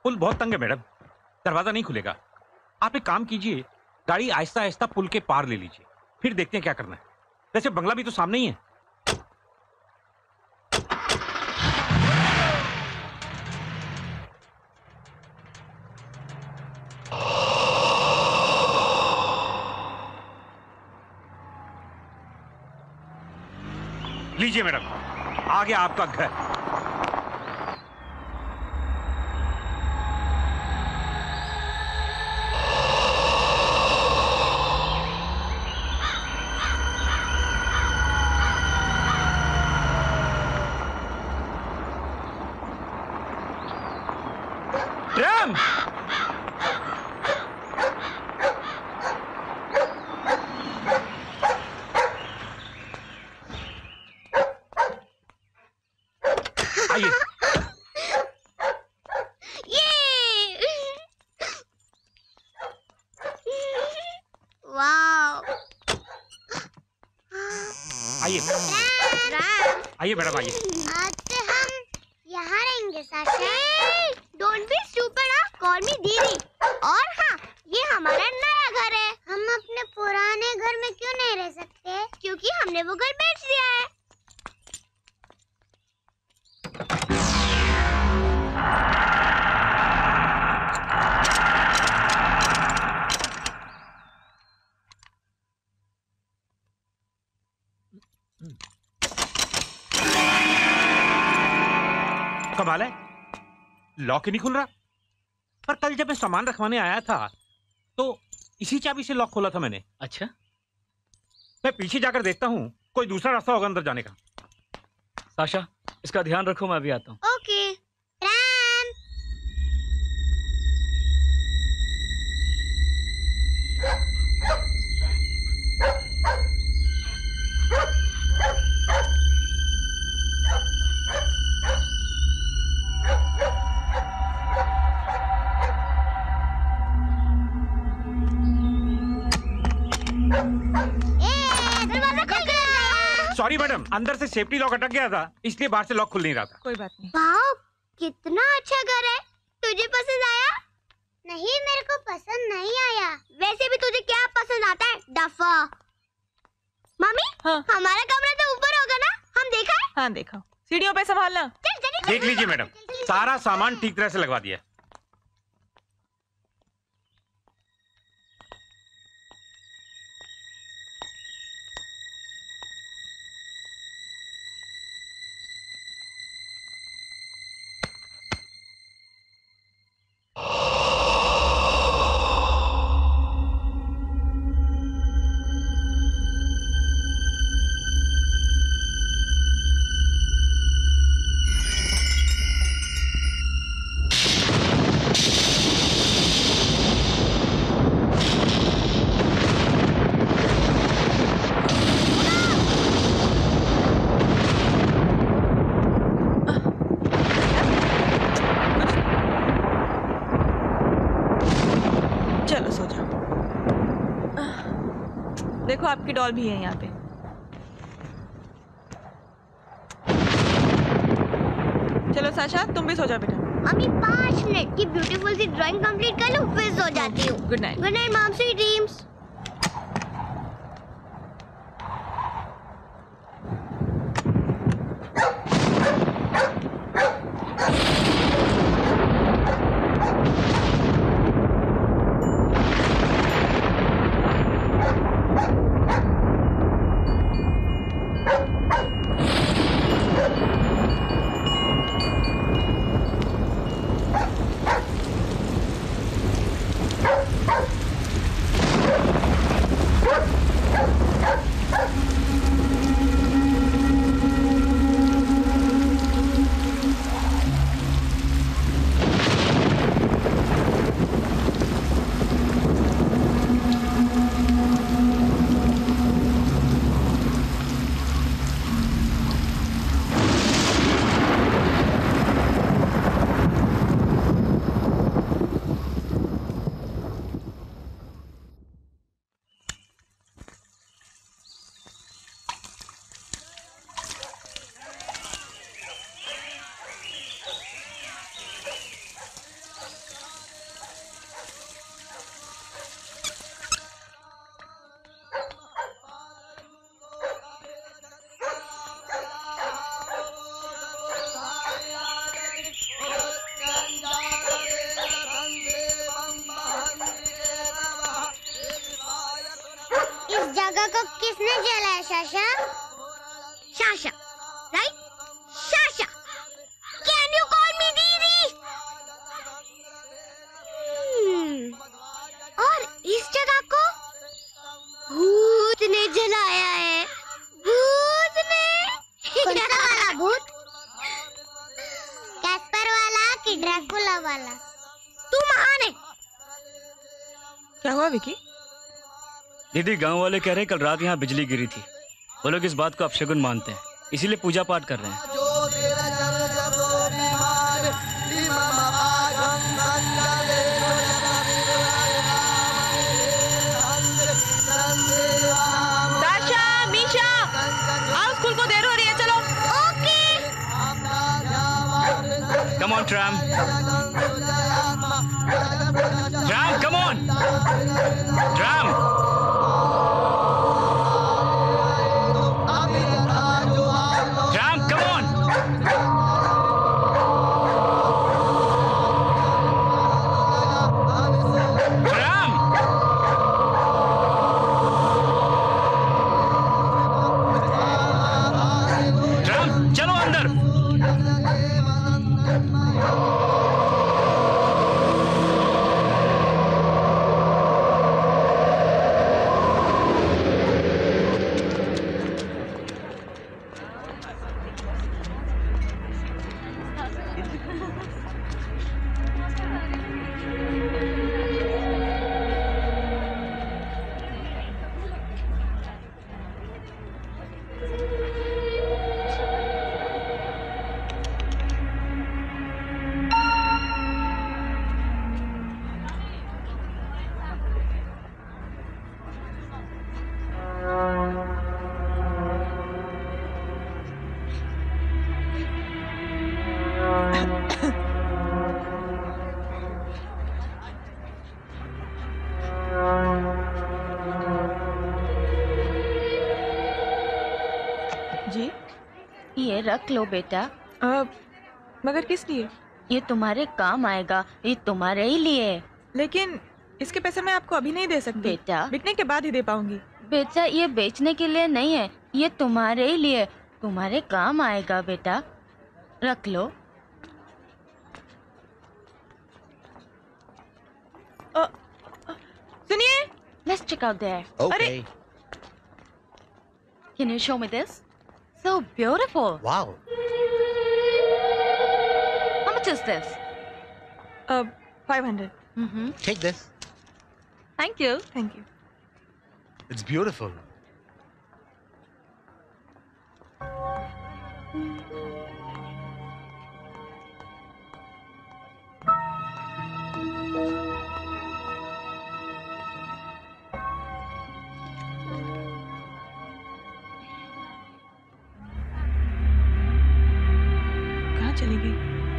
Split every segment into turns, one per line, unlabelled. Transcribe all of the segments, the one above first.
पुल बहुत तंग है मैडम, दरवाजा नहीं खुलेगा। आप एक काम कीजिए, गाड़ी आहिस्ता आहिस्ता पुल के पार ले लीजिए, फिर देखते हैं क्या करना है। वैसे बंगला भी तो सामने ही है। लीजिए मैडम, आ गया आपका घर। ड्रम! आइए। आइए आइए मैडम, आइए।
आज से हम यहाँ रहेंगे Sasha. Don't be stupid, call me didi. और हाँ, ये हमारा नया घर है। हम अपने पुराने घर में क्यों नहीं रह सकते? क्योंकि हमने वो घर बेच दिया है।
कमाल है, लॉक ही नहीं खुल रहा। पर कल जब मैं सामान रखवाने आया था तो इसी चाबी से लॉक खोला था मैंने।
अच्छा,
मैं पीछे जाकर देखता हूँ, कोई दूसरा रास्ता होगा अंदर जाने का।
साशा, इसका ध्यान रखो, मैं अभी आता हूँ।
ओके।
सॉरी मैडम, अंदर से सेफ्टी लॉक अटक गया था, इसलिए बाहर से लॉक खुल नहीं रहा था।
कोई बात नहीं।
वाओ, कितना अच्छा घर है। तुझे पसंद आया? नहीं, मेरे को पसंद नहीं आया। वैसे भी तुझे क्या पसंद आता है, डफा? मम्मी,
हाँ।
हमारा कमरा तो ऊपर होगा ना? हम देखा है?
हाँ देखा। सीढ़ियों पे संभालना।
देख लीजिए मैडम, सारा सामान ठीक तरह से लगवा दिया।
चलो सो जाओ। देखो आपकी डॉल भी है यहाँ पे। चलो साशा, तुम भी सो जाओ बेटा।
मम्मी 5 मिनट की ब्यूटीफुल सी ड्राइंग कंप्लीट कर लूं, फिर सो जाती हूँ।
Good night.
Good night mom, sweet dreams. काका को किसने जलाया Sasha? Sasha, right? Sasha, can you call me didi? और इस जगह को भूत ने जलाया है। भूत ने? कौन सा वाला भूत? कैस्पर वाला कि ड्रैकुला वाला? तू महान है।
क्या हुआ विकी?
दीदी, गांव वाले कह रहे हैं कल रात यहाँ बिजली गिरी थी। वो लोग इस बात को अपशगुन मानते हैं, इसीलिए पूजा पाठ कर रहे हैं।
साशा, मीशा, आओ, स्कूल को देर हो रही है, चलो।
Okay.
Come on tram, tram, come on, tram. Tram, come on. Tram. Tram, चलो अंदर।
जी?
ये रख लो बेटा,
मगर किस लिए?
ये तुम्हारे काम आएगा, ये तुम्हारे ही लिए है।
लेकिन इसके पैसे मैं आपको अभी नहीं दे सकती।
बेटा,
बिकने के बाद ही दे पाऊंगी।
बेटा ये बेचने के लिए नहीं है, ये तुम्हारे ही लिए, तुम्हारे काम आएगा बेटा, रख लो।
सुनिए।
Let's check out there.
Okay.
Can you show me this? So beautiful.
Wow.
How much is this?
500.
Mm-hmm.
Take this.
Thank you.
Thank you.
It's beautiful.
कहाँ चली गई?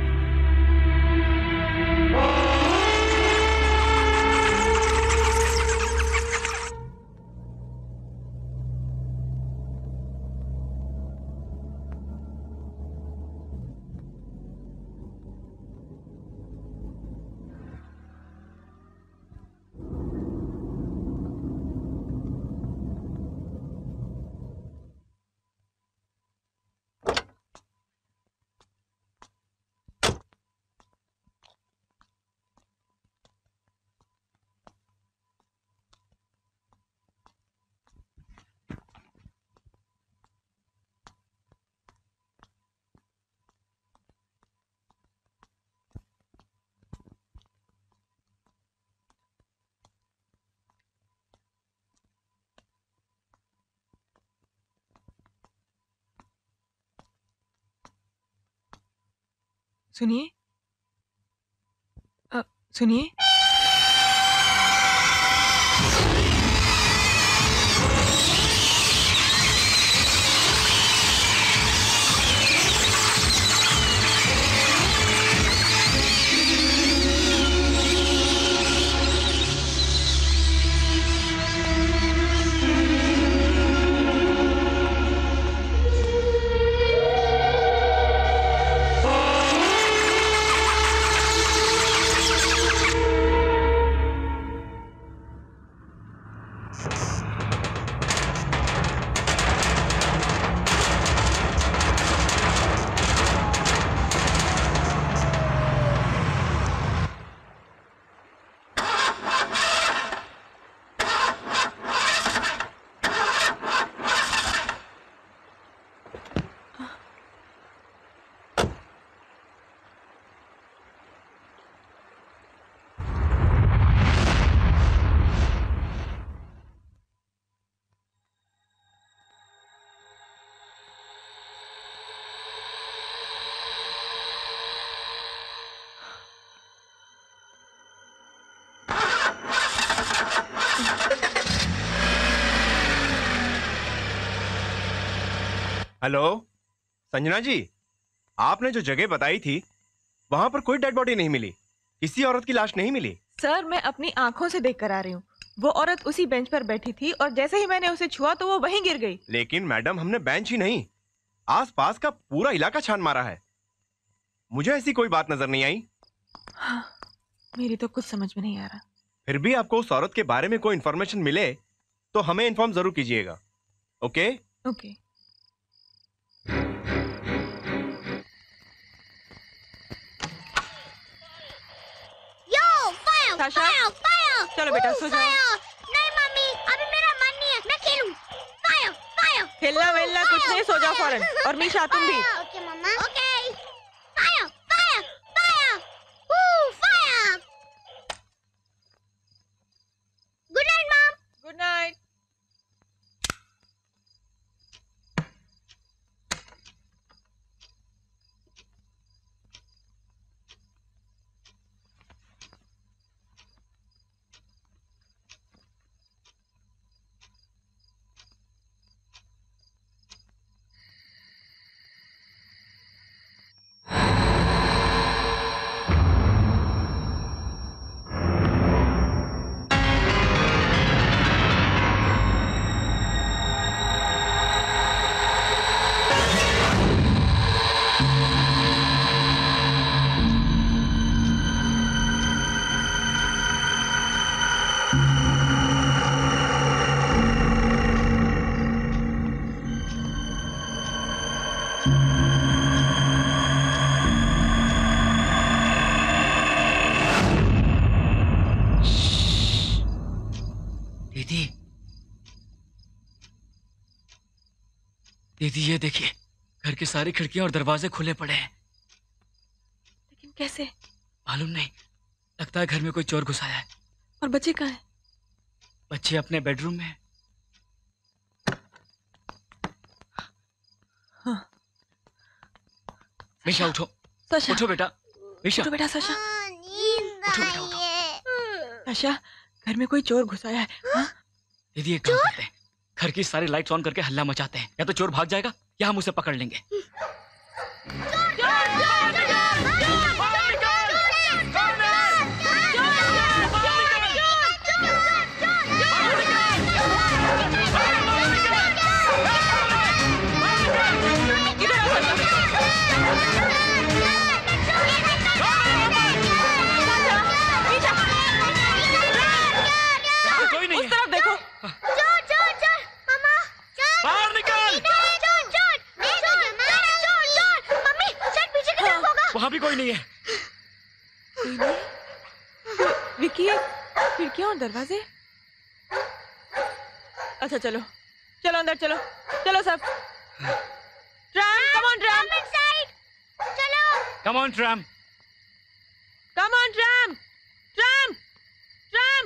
सुनिए। सुनिए।
हेलो संजना जी, आपने जो जगह बताई थी वहां पर कोई डेड बॉडी नहीं मिली, किसी औरत की लाश नहीं मिली।
सर मैं अपनी आंखों से देख कर आ रही हूँ। वो औरत उसी बेंच पर बैठी थी और जैसे ही मैंने उसे छुआ तो वो वहीं गिर गई।
लेकिन मैडम हमने बेंच ही नहीं, आसपास का पूरा इलाका छान मारा है, मुझे ऐसी कोई बात नजर नहीं आई।
हाँ, मेरी तो कुछ समझ में नहीं आ रहा।
फिर भी आपको उस औरत के बारे में कोई इन्फॉर्मेशन मिले तो हमें इन्फॉर्म जरूर कीजिएगा। Okay
okay.
Yo fire
Sasha,
fire fire.
चलो बेटा, सो जाओ।
नहीं मम्मी, अभी मेरा मन नहीं है, मैं खेलूं। Fire fire.
खेलना वेलना कुछ नहीं, सो जाओ फौरन। और मीशा तुम भी।
Okay mamma. Okay. Fire fire fire. Fire. Good night mom.
Good night.
दीदी, दीदी ये देखिए, घर की सारी खिड़कियां और दरवाजे खुले पड़े हैं।
लेकिन कैसे?
मालूम नहीं, लगता है घर में कोई चोर घुस आया है।
और बच्चे कहाँ हैं?
बच्चे अपने बेडरूम में हैं।
हाँ।
मीशा उठो,
साशा,
उठो बेटा। मीशा
उठो बेटा। साशा,
नींद
उठो
आ
बेटा,
रही
उठो।
है।
साशा, घर में कोई चोर घुस आया है। हाँ?
दीदी एक काम करते हैं, घर की सारी लाइट्स ऑन करके हल्ला मचाते हैं, या तो चोर भाग जाएगा या हम उसे पकड़ लेंगे। कोई नहीं
उस
है।
तरफ देखो।
चोर चोर चोर मामा चोर।
बाहर निकल।
चोर चोर चोर चोर। मम्मी शायद पीछे की तरफ होगा।
वहां भी कोई नहीं है।
कोई नहीं। विकी, खिड़कियां और दरवाजे। अच्छा चलो, चलो अंदर चलो, चलो सब। Tram, come on tram.
चलो।
Come on tram.
Come on tram, tram, tram.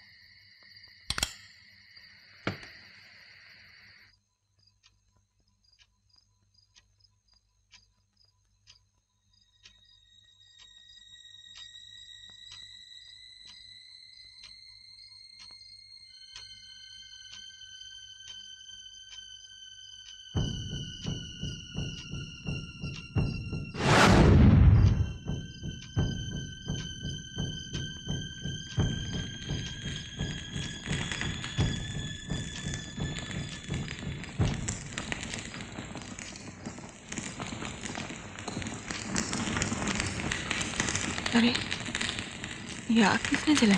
अरे ये आग किसने जलाई?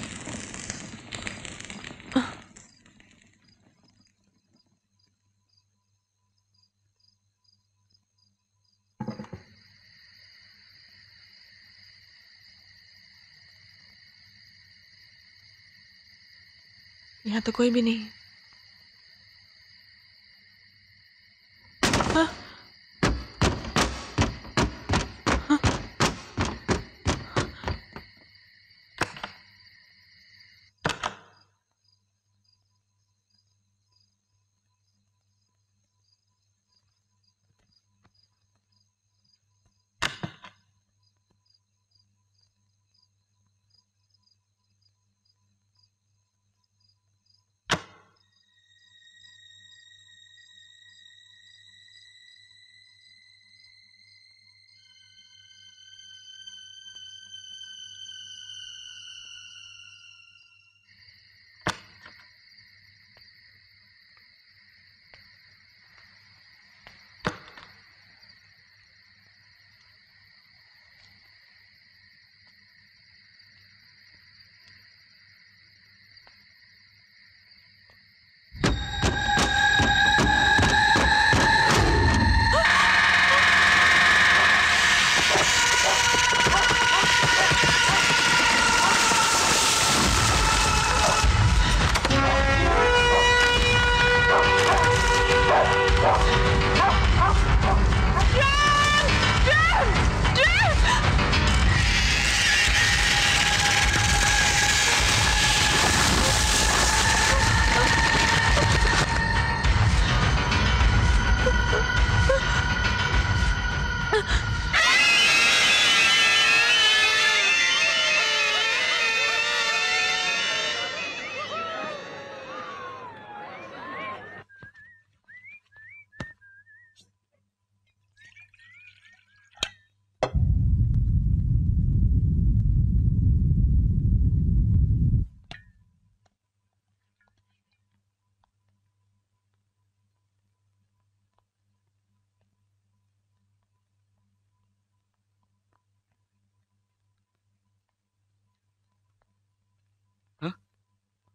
यहाँ तो कोई भी नहीं है। हाँ?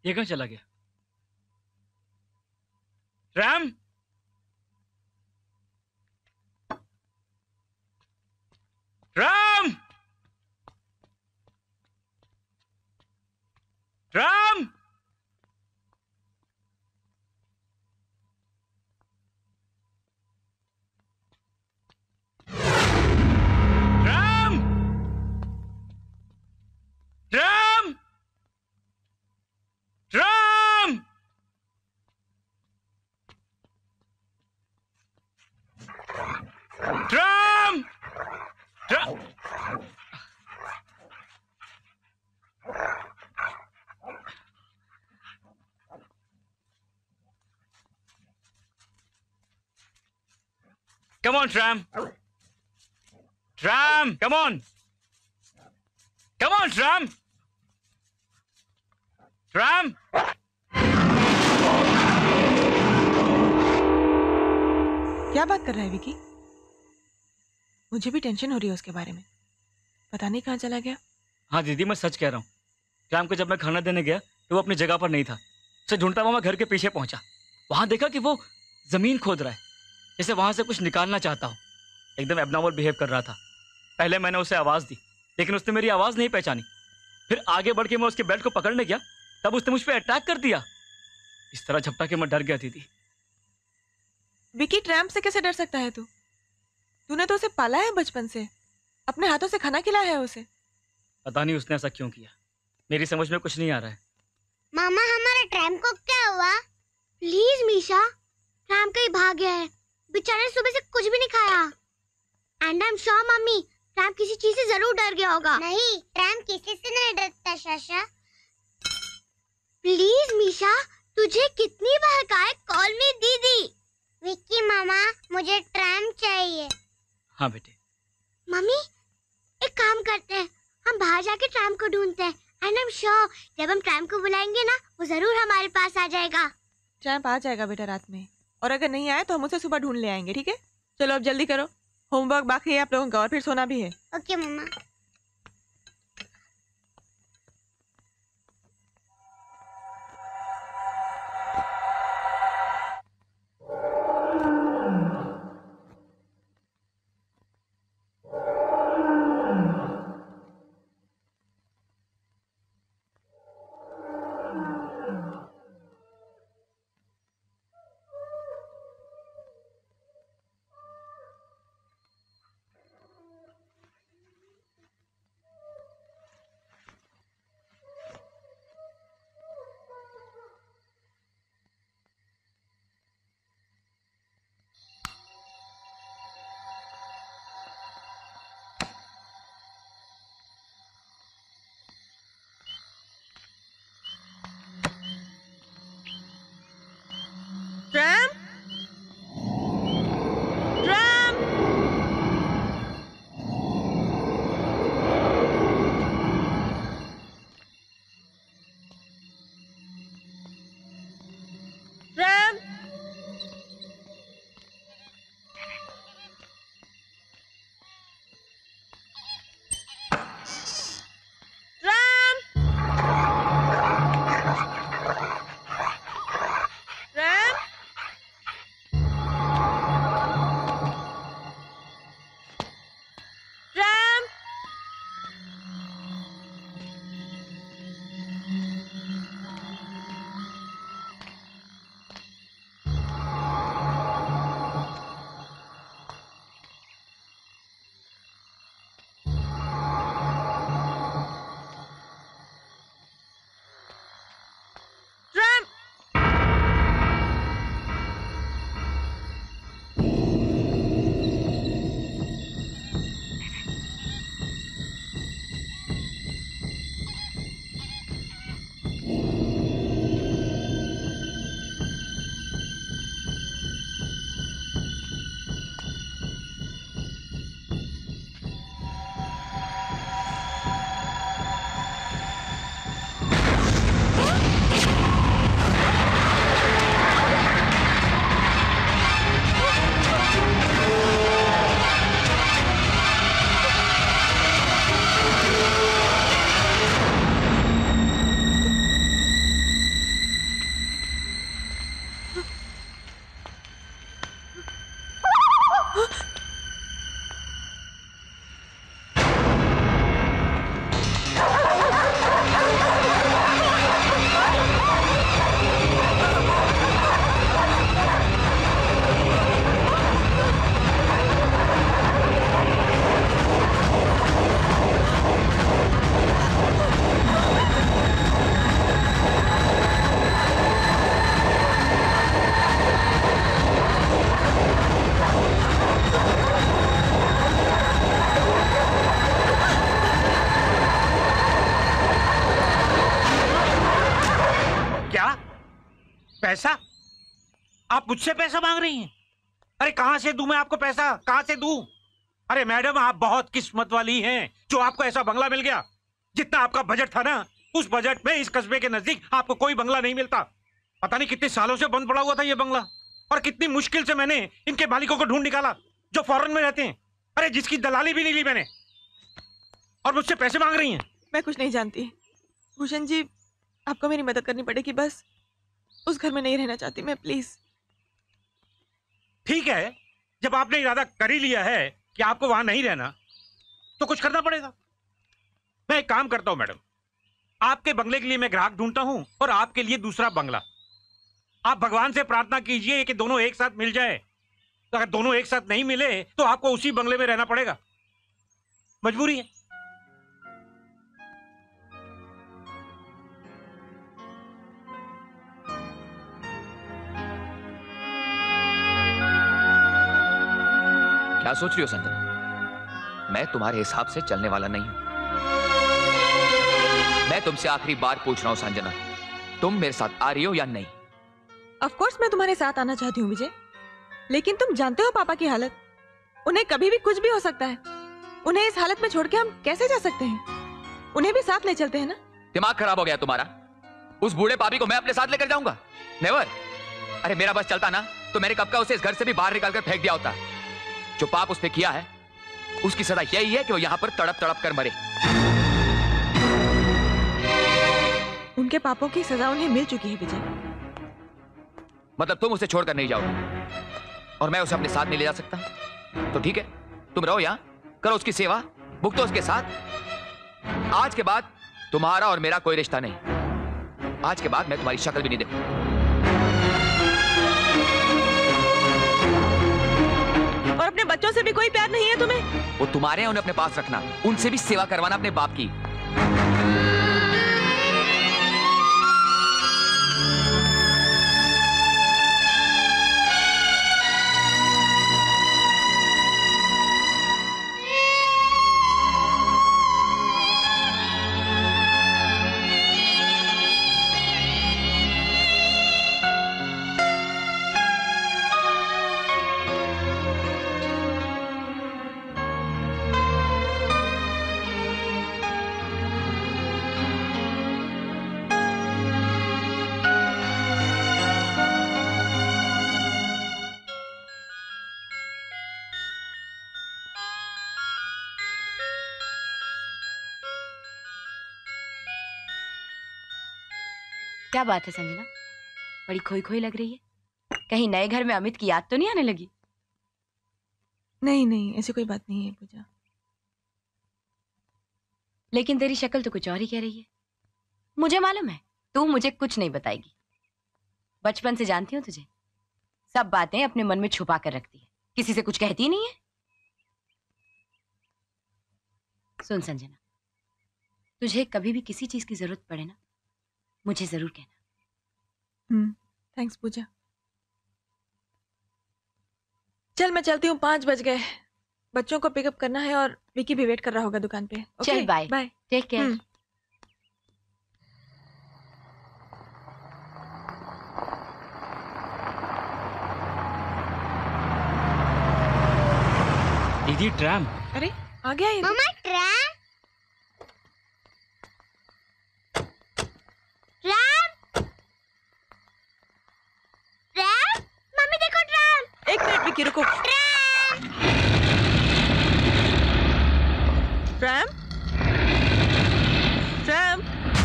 ये कहाँ चला गया? रैम, राम, राम, राम, राम, राम, राम, राम। Come on, Tram. Tram, come on. Come on, Tram. Tram.
क्या बात कर रहा है विकी? मुझे भी टेंशन हो रही है उसके बारे में। पता नहीं कहाँ चला गया।
हाँ दीदी, मैं सच कह रहा हूँ। ट्राम को जब मैं खाना देने गया तो वो अपनी जगह पर नहीं था। उसे ढूंढता हुआ मैं घर के पीछे पहुंचा। वहां देखा कि वो जमीन खोद रहा है, जैसे वहां से कुछ निकालना चाहता हो। एकदम एबनॉर्मल बिहेव कर रहा था। पहले मैंने उसे आवाज दी, लेकिन उसने मेरी आवाज नहीं पहचानी। फिर आगे बढ़ के मैं उसके बेल्ट को पकड़ने गया, तब उसने मुझ पर अटैक कर दिया। इस तरह झपटा के मैं डर गया दीदी।
विकी, ट्रैम्प से कैसे डर सकता है तू? तूने तो उसे पाला है बचपन से, अपने हाथों से खाना खिलाया है उसे।
पता नहीं उसने ऐसा क्यों किया, मेरी समझ में कुछ नहीं आ रहा है।
मामा, हमारे ट्रैम को क्या हुआ? प्लीज मीशा, ट्रैम कहीं भाग गया है। बेचारे ने सुबह से कुछ भी नहीं खाया। And I am sure mummy, tram किसी चीज से जरूर डर गया होगा। नहीं, ट्रैम किसी से नहीं डरता शाशा। प्लीज मीशा, तुझे कितनी बार कहा है, कॉल मी दीदी। विक्की मामा, मुझे ट्रैम चाहिए।
हाँ बेटे।
मम्मी, एक काम करते हैं, हम बाहर जाके ट्रैम को ढूंढते हैं। एंड आई एम श्योर जब हम ट्रैम को बुलाएंगे ना, वो जरूर हमारे पास आ जाएगा।
ट्रैम्प आ जाएगा बेटा रात में, और अगर नहीं आए तो हम उसे सुबह ढूंढ ले आएंगे। ठीक है, चलो अब जल्दी करो, होमवर्क बाकी है आप लोगों का, और फिर सोना भी है।
Okay mamma.
क्या? पैसा? आप मुझसे पैसा मांग रही हैं? अरे कहां से दूं मैं आपको पैसा, कहां से दूं? अरे मैडम, आप बहुत किस्मत वाली हैं जो आपको ऐसा बंगला मिल गया। जितना आपका बजट था ना, उस बजट में इस कस्बे के नजदीक आपको कोई बंगला नहीं मिलता। पता नहीं कितने सालों से बंद पड़ा हुआ था ये बंगला, और कितनी मुश्किल से मैंने इनके मालिकों को ढूंढ निकाला जो फॉरेन में रहते हैं। अरे जिसकी दलाली भी नहीं ली मैंने, और मुझसे पैसे मांग रही हैं।
मैं कुछ नहीं जानती भूषण जी, आपको मेरी मदद करनी पड़ेगी। बस उस घर में नहीं रहना चाहती मैं, प्लीज।
ठीक है, जब आपने इरादा कर ही लिया है कि आपको वहां नहीं रहना, तो कुछ करना पड़ेगा। मैं एक काम करता हूं मैडम, आपके बंगले के लिए मैं ग्राहक ढूंढता हूं और आपके लिए दूसरा बंगला। आप भगवान से प्रार्थना कीजिए कि दोनों एक साथ मिल जाए। तो अगर दोनों एक साथ नहीं मिले तो आपको उसी बंगले में रहना पड़ेगा, मजबूरी है।
क्या सोच रही हो संजना? मैं तुम्हारे हिसाब से चलने वाला नहीं हूं। मैं तुमसे आखिरी बार पूछ रहा हूं संजना, तुम मेरे साथ आ रही हो या नहीं?
ऑफ कोर्स मैं तुम्हारे साथ आना चाहती हूँ विजय, लेकिन तुम जानते हो पापा की हालत। उन्हें कभी भी कुछ भी हो सकता है। उन्हें इस हालत में छोड़ के हम कैसे जा सकते हैं? उन्हें भी साथ ले चलते हैं ना।
दिमाग खराब हो गया तुम्हारा? उस बूढ़े पापी को मैं अपने साथ लेकर जाऊंगा? नेवर। अरे मेरा बस चलता ना तो मैंने कब का उसे इस घर से भी बाहर निकालकर फेंक दिया होता। जो पाप उसने किया है उसकी सजा यही है कि वो यहां पर तड़प तड़प कर मरे।
उनके पापों की सजा उन्हें मिल चुकी है विजय।
मतलब तुम उसे छोड़कर नहीं जाओगे और मैं उसे अपने साथ नहीं ले जा सकता? तो ठीक है, तुम रहो यहां, करो उसकी सेवा, भुगतो उसके साथ। आज के बाद तुम्हारा और मेरा कोई रिश्ता नहीं। आज के बाद मैं तुम्हारी शक्ल भी नहीं देखूंगा।
और अपने बच्चों से भी कोई प्यार नहीं है तुम्हें?
वो तुम्हारे हैं, उन्हें अपने पास रखना, उनसे भी सेवा करवाना अपने बाप की।
क्या बात है संजना, बड़ी खोई खोई लग रही है। कहीं नए घर में अमित की याद तो नहीं आने लगी?
नहीं नहीं, ऐसी कोई बात नहीं है पूजा।
लेकिन तेरी शक्ल तो कुछ और ही कह रही है। मुझे मालूम है तू मुझे कुछ नहीं बताएगी। बचपन से जानती हूँ तुझे, सब बातें अपने मन में छुपा कर रखती है, किसी से कुछ कहती नहीं है। सुन संजना, तुझे कभी भी किसी चीज की जरूरत पड़े ना, मुझे जरूर कहना।
थैंक्स पूजा। चल मैं चलती हूँ, 5 बज गए। बच्चों को पिकअप करना है और विकी भी वेट कर रहा होगा दुकान पे।
चल बाय
बाय,
टेक केयर।
दीदी ट्रैम।
अरे आ गया ये।
Mamma tram tram tram, mummy देखो ट्रैम।
1 मिनट विकी रुको। Tram tram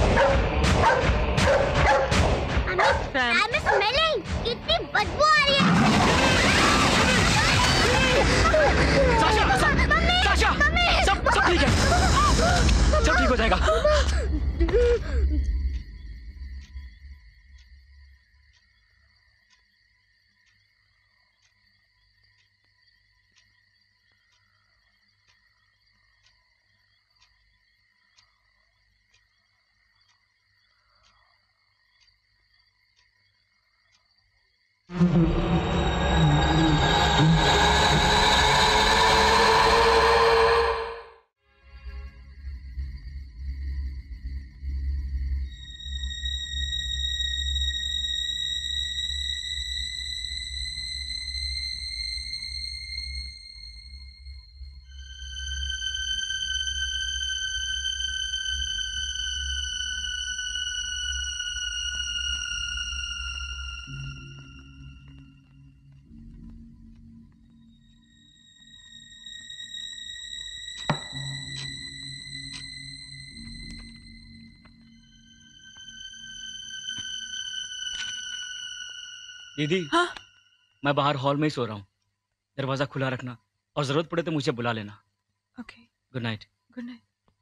tram.
I'm smelling, कितनी बदबू आ रही है।
साशा, साशा, सब ठीक है, सब ठीक हो जाएगा। दीदी
हाँ?
मैं बाहर हॉल में ही सो रहा हूँ, दरवाजा खुला रखना और जरूरत पड़े तो मुझे बुला लेना।
Okay,
good night.
Good night.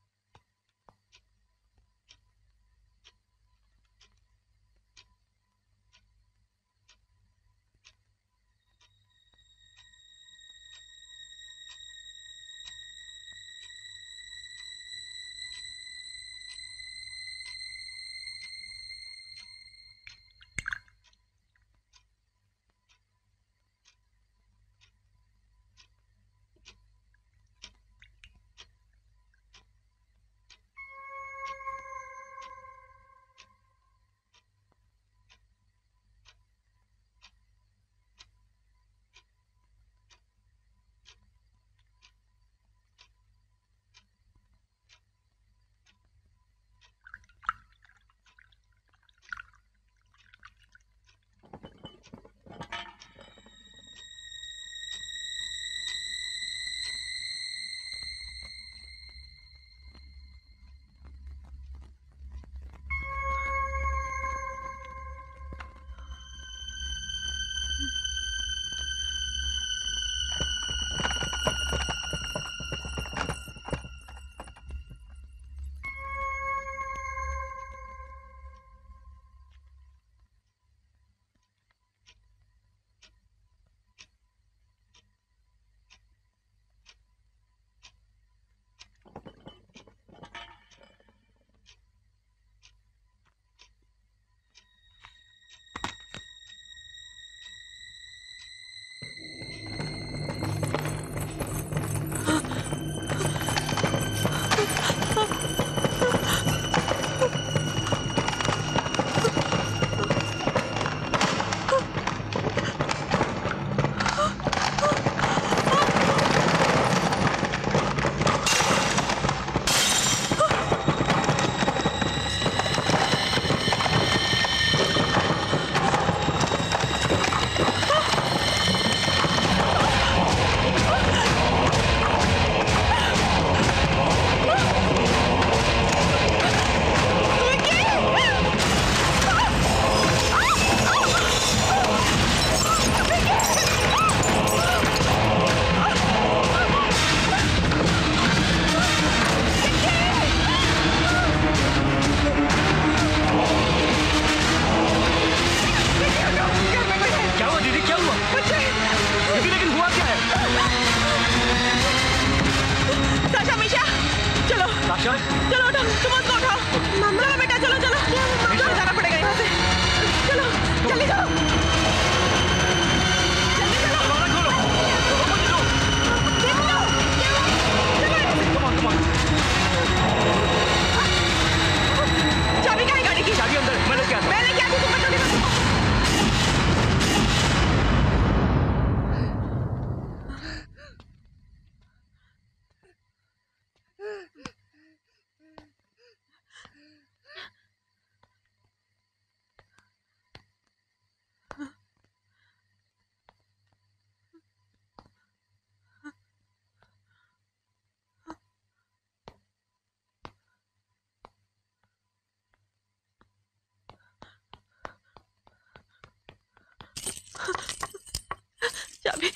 चाबी।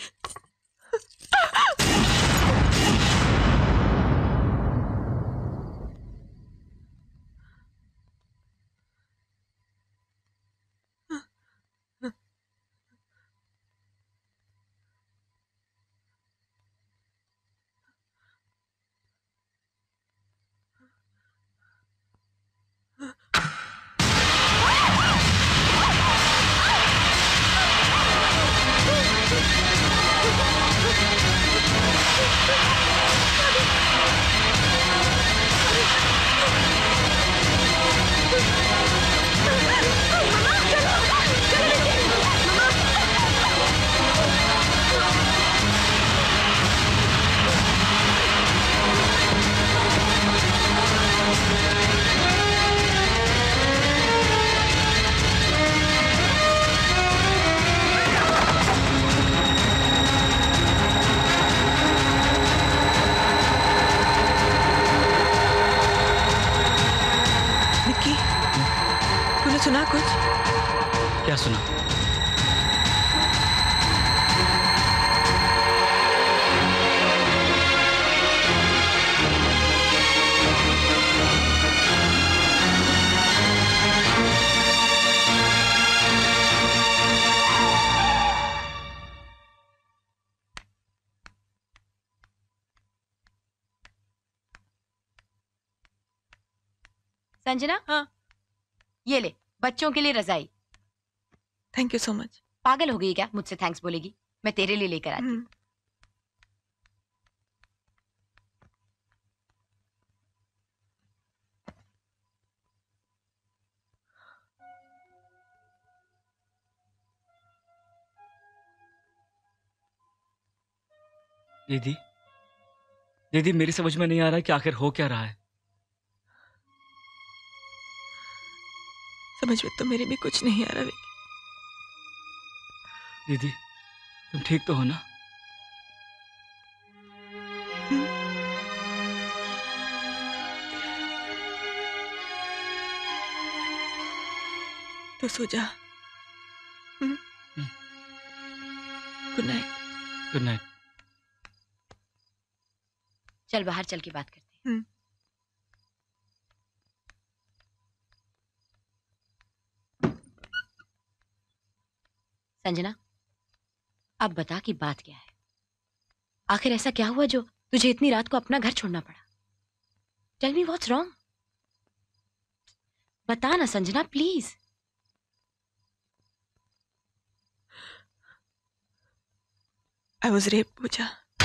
सुना कुछ?
क्या सुना?
संजना,
हाँ।
ये ले बच्चों के लिए रजाई।
Thank you so much.
पागल हो गई क्या, मुझसे थैंक्स बोलेगी? मैं तेरे लिए लेकर आती हूँ।
दीदी, दीदी मेरी समझ में नहीं आ रहा कि आखिर हो क्या रहा है।
समझ में तो मेरे भी कुछ नहीं आ रहा विकी।
दीदी तुम ठीक तो हो ना?
तो सो जा। Good night.
Good night.
चल बाहर चल के बात करते हैं। संजना, अब बता कि बात क्या है? आखिर ऐसा क्या हुआ जो तुझे इतनी रात को अपना घर छोड़ना पड़ा? Tell me what's wrong. बता ना Sanjana, please.
I was rape Pooja.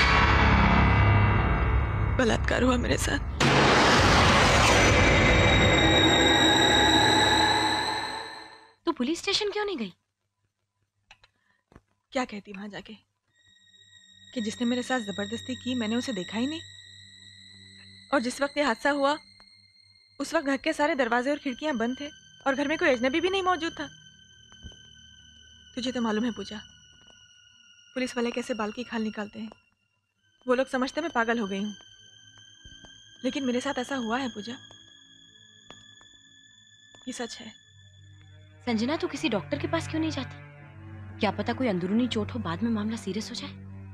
बलात्कार हुआ मेरे साथ।
तू पुलिस स्टेशन क्यों नहीं गई?
क्या कहती वहां जाके कि जिसने मेरे साथ जबरदस्ती की मैंने उसे देखा ही नहीं, और जिस वक्त ये हादसा हुआ उस वक्त घर के सारे दरवाजे और खिड़कियां बंद थे और घर में कोई अजनबी भी नहीं मौजूद था। तुझे तो मालूम है पूजा, पुलिस वाले कैसे बाल की खाल निकालते हैं। वो लोग समझते मैं पागल हो गई हूँ, लेकिन मेरे साथ ऐसा हुआ है पूजा, ये सच है।
संजना, तू किसी डॉक्टर के पास क्यों नहीं जाती? क्या पता कोई अंदरूनी चोट हो, बाद में मामला सीरियस हो जाए।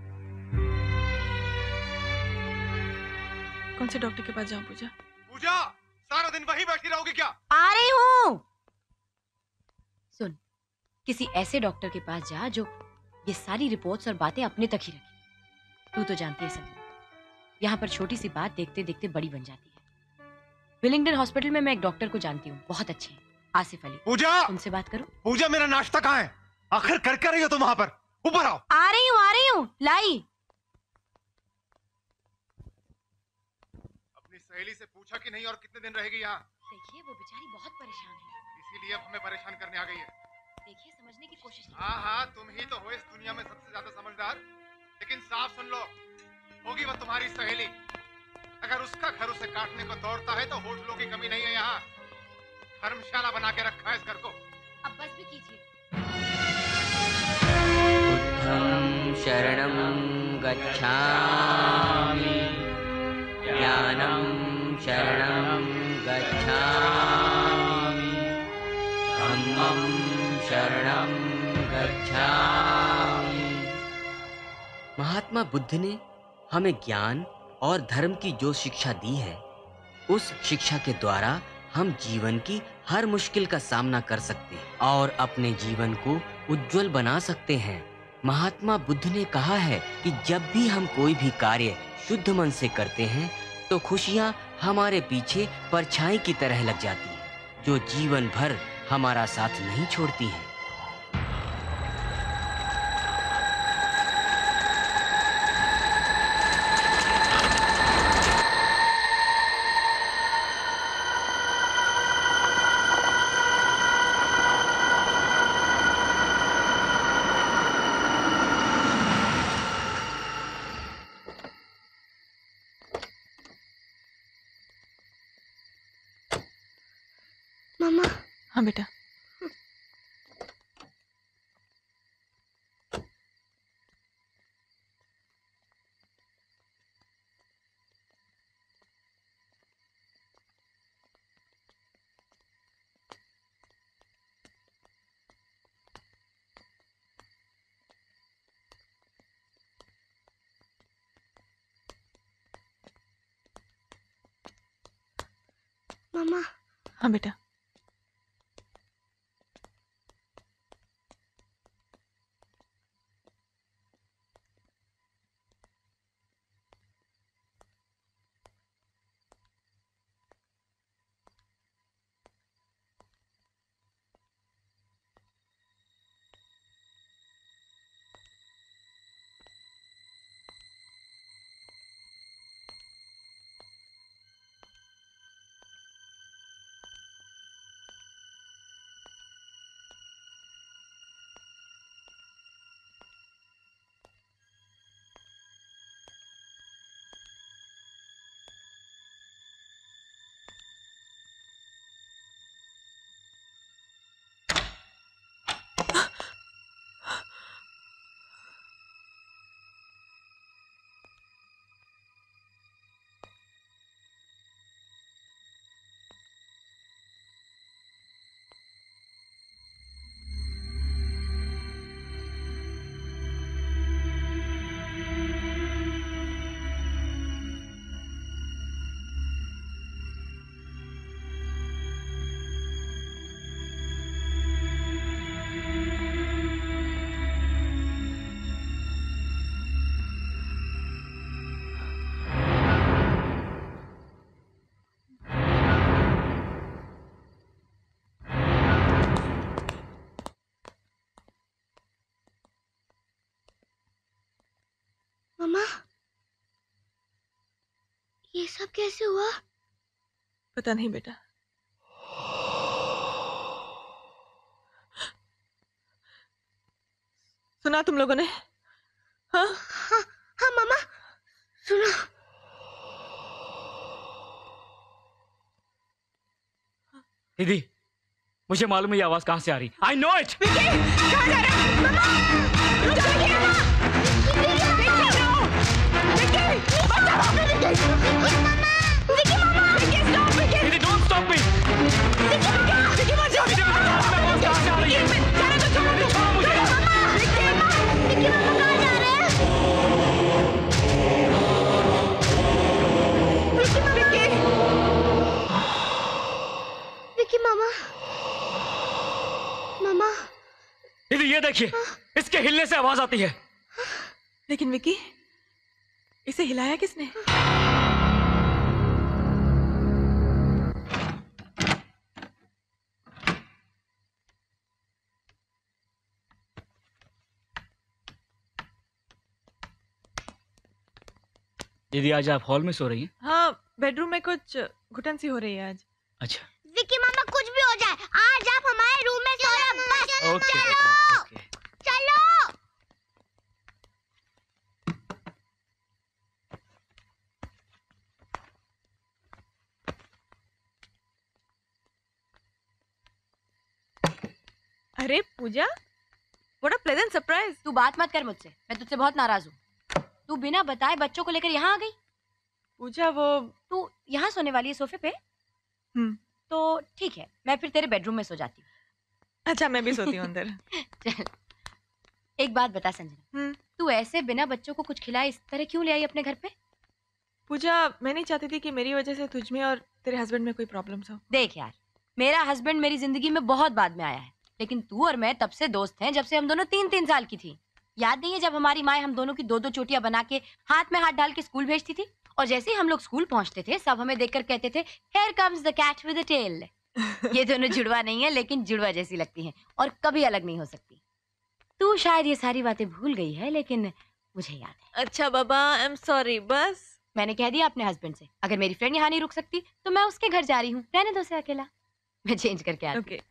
कौन से डॉक्टर के पास जाऊं पूजा?
पूजा, सारा दिन वहीं बैठी रहोगी क्या?
आ रही हूँ। सुन, किसी ऐसे डॉक्टर के पास जा जो ये सारी रिपोर्ट्स और बातें अपने तक ही रखे। तू तो जानती है संजना, यहाँ पर छोटी सी बात देखते देखते बड़ी बन जाती है। विलिंगडन हॉस्पिटल में मैं एक डॉक्टर को जानती हूँ, बहुत अच्छे हैं, आसिफ अली।
पूजा,
उनसे बात करो।
पूजा मेरा नाश्ता कहाँ है? आखिर कर क्या रही हो तुम वहां पर? ऊपर आओ।
आ रही हूँ लाई।
अपनी सहेली से पूछा कि नहीं और कितने दिन रहेगी यहाँ?
देखिए वो बेचारी बहुत परेशान है,
इसीलिए अब हमें परेशान करने आ गई है।
देखिए समझने की कोशिश कीजिए।
हाँ हाँ, तुम ही तो हो इस दुनिया में सबसे ज्यादा समझदार। लेकिन साफ सुन लो, होगी वो तुम्हारी सहेली। अगर उसका घर उसे काटने को दौड़ता है तो होटलों की कमी नहीं है यहाँ। धर्मशाला बना के रखा है इस घर को।
अब बस भी कीजिए।
बुद्धं शरणं गच्छामि, ज्ञानं शरणं गच्छामि, धम्मं शरणं गच्छामि। महात्मा बुद्ध ने हमें ज्ञान और धर्म की जो शिक्षा दी है, उस शिक्षा के द्वारा हम जीवन की हर मुश्किल का सामना कर सकते हैं और अपने जीवन को उज्जवल बना सकते हैं। महात्मा बुद्ध ने कहा है कि जब भी हम कोई भी कार्य शुद्ध मन से करते हैं तो खुशियां हमारे पीछे परछाई की तरह लग जाती हैं, जो जीवन भर हमारा साथ नहीं छोड़ती हैं।
मामा।
हाँ बेटा।
मामा।
हाँ बेटा।
ये सब कैसे हुआ?
पता नहीं बेटा। सुना तुम लोगों ने? हाँ
हाँ हाँ मामा, सुनो।
दीदी, मुझे मालूम है ये आवाज कहां से आ रही। I know it.
कहाँ जा रहे हो? मामा! रुक जाओ, विकी, मामा! विकी, बचाओ हमें, विकी! विकी, मामा! विकी, stop, विकी!
दीदी, डोंट स्टॉप मी।
विकी, बचाओ! विकी, बचाओ!
मुझे बताओ आवाज कहां से आ रही है।
जाने दो, छोड़ो,
छोड़ो मुझे।
विकी मामा कहाँ जा रहे हैं? विकी मामा, मामा।
दीदी ये देखिए, इसके हिलने से आवाज आती है।
लेकिन विकी, इसे हिलाया किसने?
दीदी आज आप हॉल में सो रही हैं?
हाँ, बेडरूम में कुछ घुटन सी हो रही है आज।
अच्छा।
विकी मामा कुछ भी हो जाए, आज आप हमारे रूम में सो रहे बस।
ओके
चलो
ओके।
चलो।
अरे Pooja, what a pleasant surprise.
तू बात मत कर मुझसे, मैं तुझसे बहुत नाराज हूँ। तू बिना बताए बच्चों को लेकर यहाँ आ गई।
पूजा वो
तू यहाँ सोने वाली है सोफे पे? तो ठीक है, मैं फिर तेरे बेडरूम में सो जाती हूँ।
अच्छा, मैं भी सोती हूँ अंदर।
चल, एक बात बता संजना, तू ऐसे बिना बच्चों को कुछ खिलाए इस तरह क्यों ले आई अपने घर पे?
पूजा, मैं नहीं चाहती थी कि मेरी वजह से तुझ में और तेरे हस्बैंड में कोई प्रॉब्लम्स हो।
देख यार, मेरा हस्बैंड मेरी जिंदगी में बहुत बाद में आया है, लेकिन तू और मैं तब से दोस्त हैं जब से हम दोनों 3-3 साल की थी। याद नहीं है जब हमारी माँ हम दोनों की 2-2 चोटियां बना के हाथ में हाथ डाल के स्कूल भेजती थी? और जैसे ही हम लोग स्कूल पहुंचते थे सब हमें देखकर कहते थे Here comes the cat with a tail। ये दोनों जुड़वा नहीं है, लेकिन जुड़वा जैसी लगती हैं और कभी अलग नहीं हो सकती। तू शायद ये सारी बातें भूल गई है, लेकिन मुझे याद है।
अच्छा बाबा, आई एम सॉरी। बस
मैंने कह दिया अपने हस्बैंड से, अगर मेरी फ्रेंड यहाँ नहीं रुक सकती तो मैं उसके घर जा रही हूँ, रहने दो उसे अकेला। मैं चेंज करके आती हूँ।
ओके।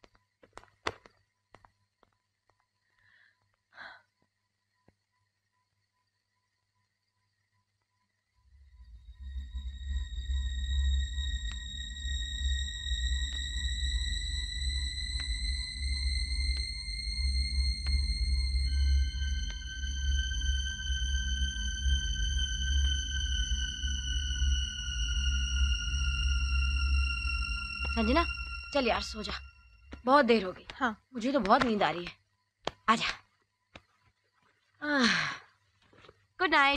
संजना चल यार सो जा, बहुत देर हो गई।
हाँ,
मुझे तो बहुत नींद आ रही है। आजा। Good night.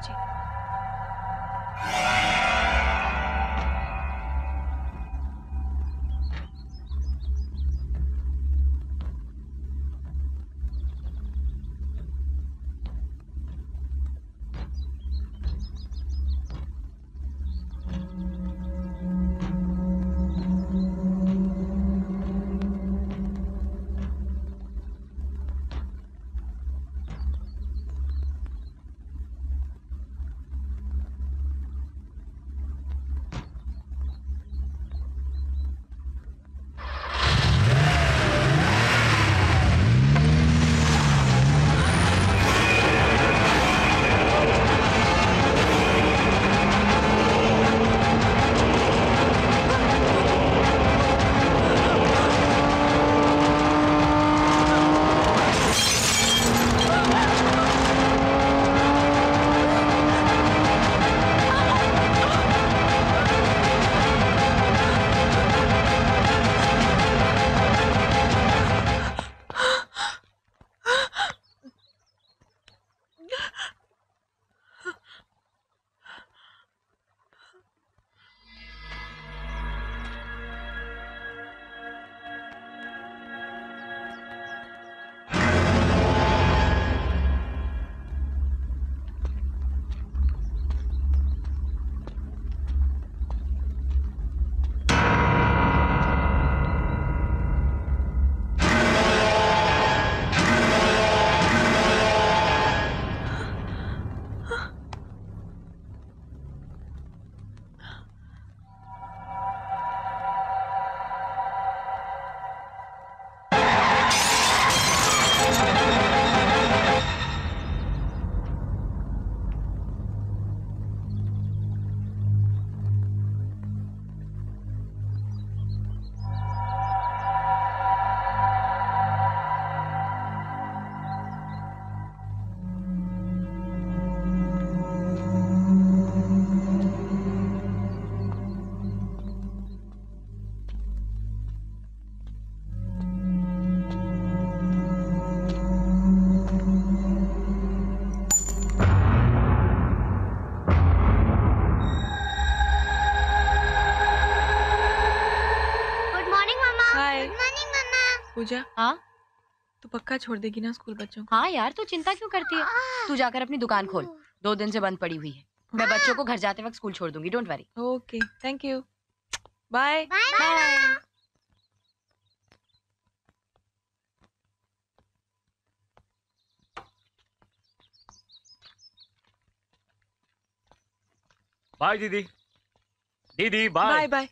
जी। पूजा,
हाँ
तू पक्का छोड़ देगी ना स्कूल बच्चों को?
हाँ यार, तू चिंता क्यों करती है? तू जाकर अपनी दुकान खोल, 2 दिन से बंद पड़ी हुई है। मैं बच्चों को घर जाते वक्त स्कूल छोड़ दूंगी, don't worry.
Okay, thank you, bye
bye.
Bye दीदी। दीदी bye.
Bye bye.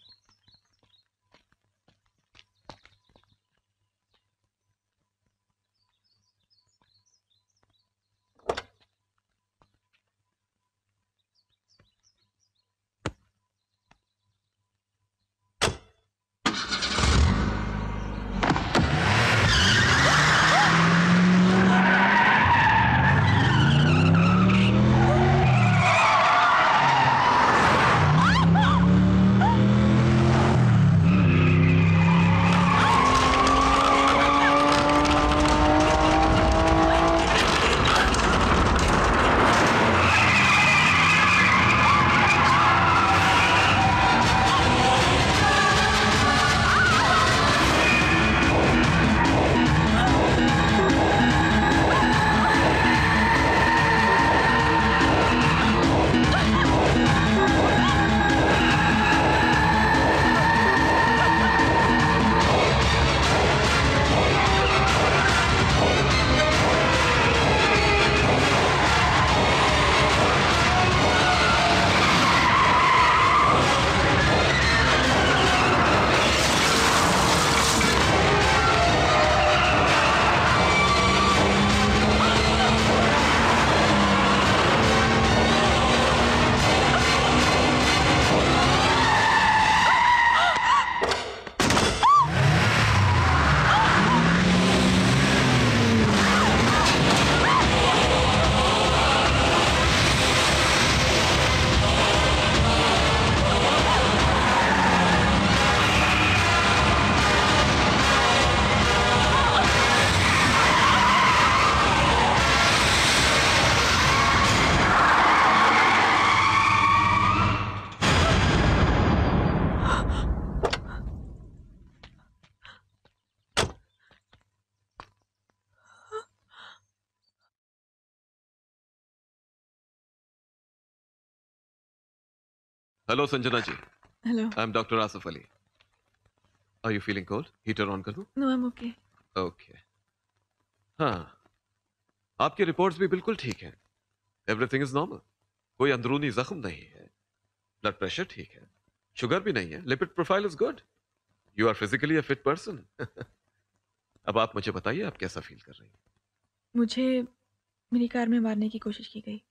Hello Sanjana ji,
hello.
I am doctor Asif Ali. Are you feeling cold? Heater on कर दूं?
No, I am okay.
Okay. हाँ, आपकी रिपोर्ट्स भी बिल्कुल ठीक हैं। Everything is normal. कोई अंदरूनी जख्म नहीं है, ब्लड प्रेशर ठीक है, शुगर भी नहीं है, lipid profile is good, you are physically a fit person. अब आप मुझे बताइए, आप कैसा फील कर रही हैं?
मुझे मेरी कार में मारने की कोशिश की गई।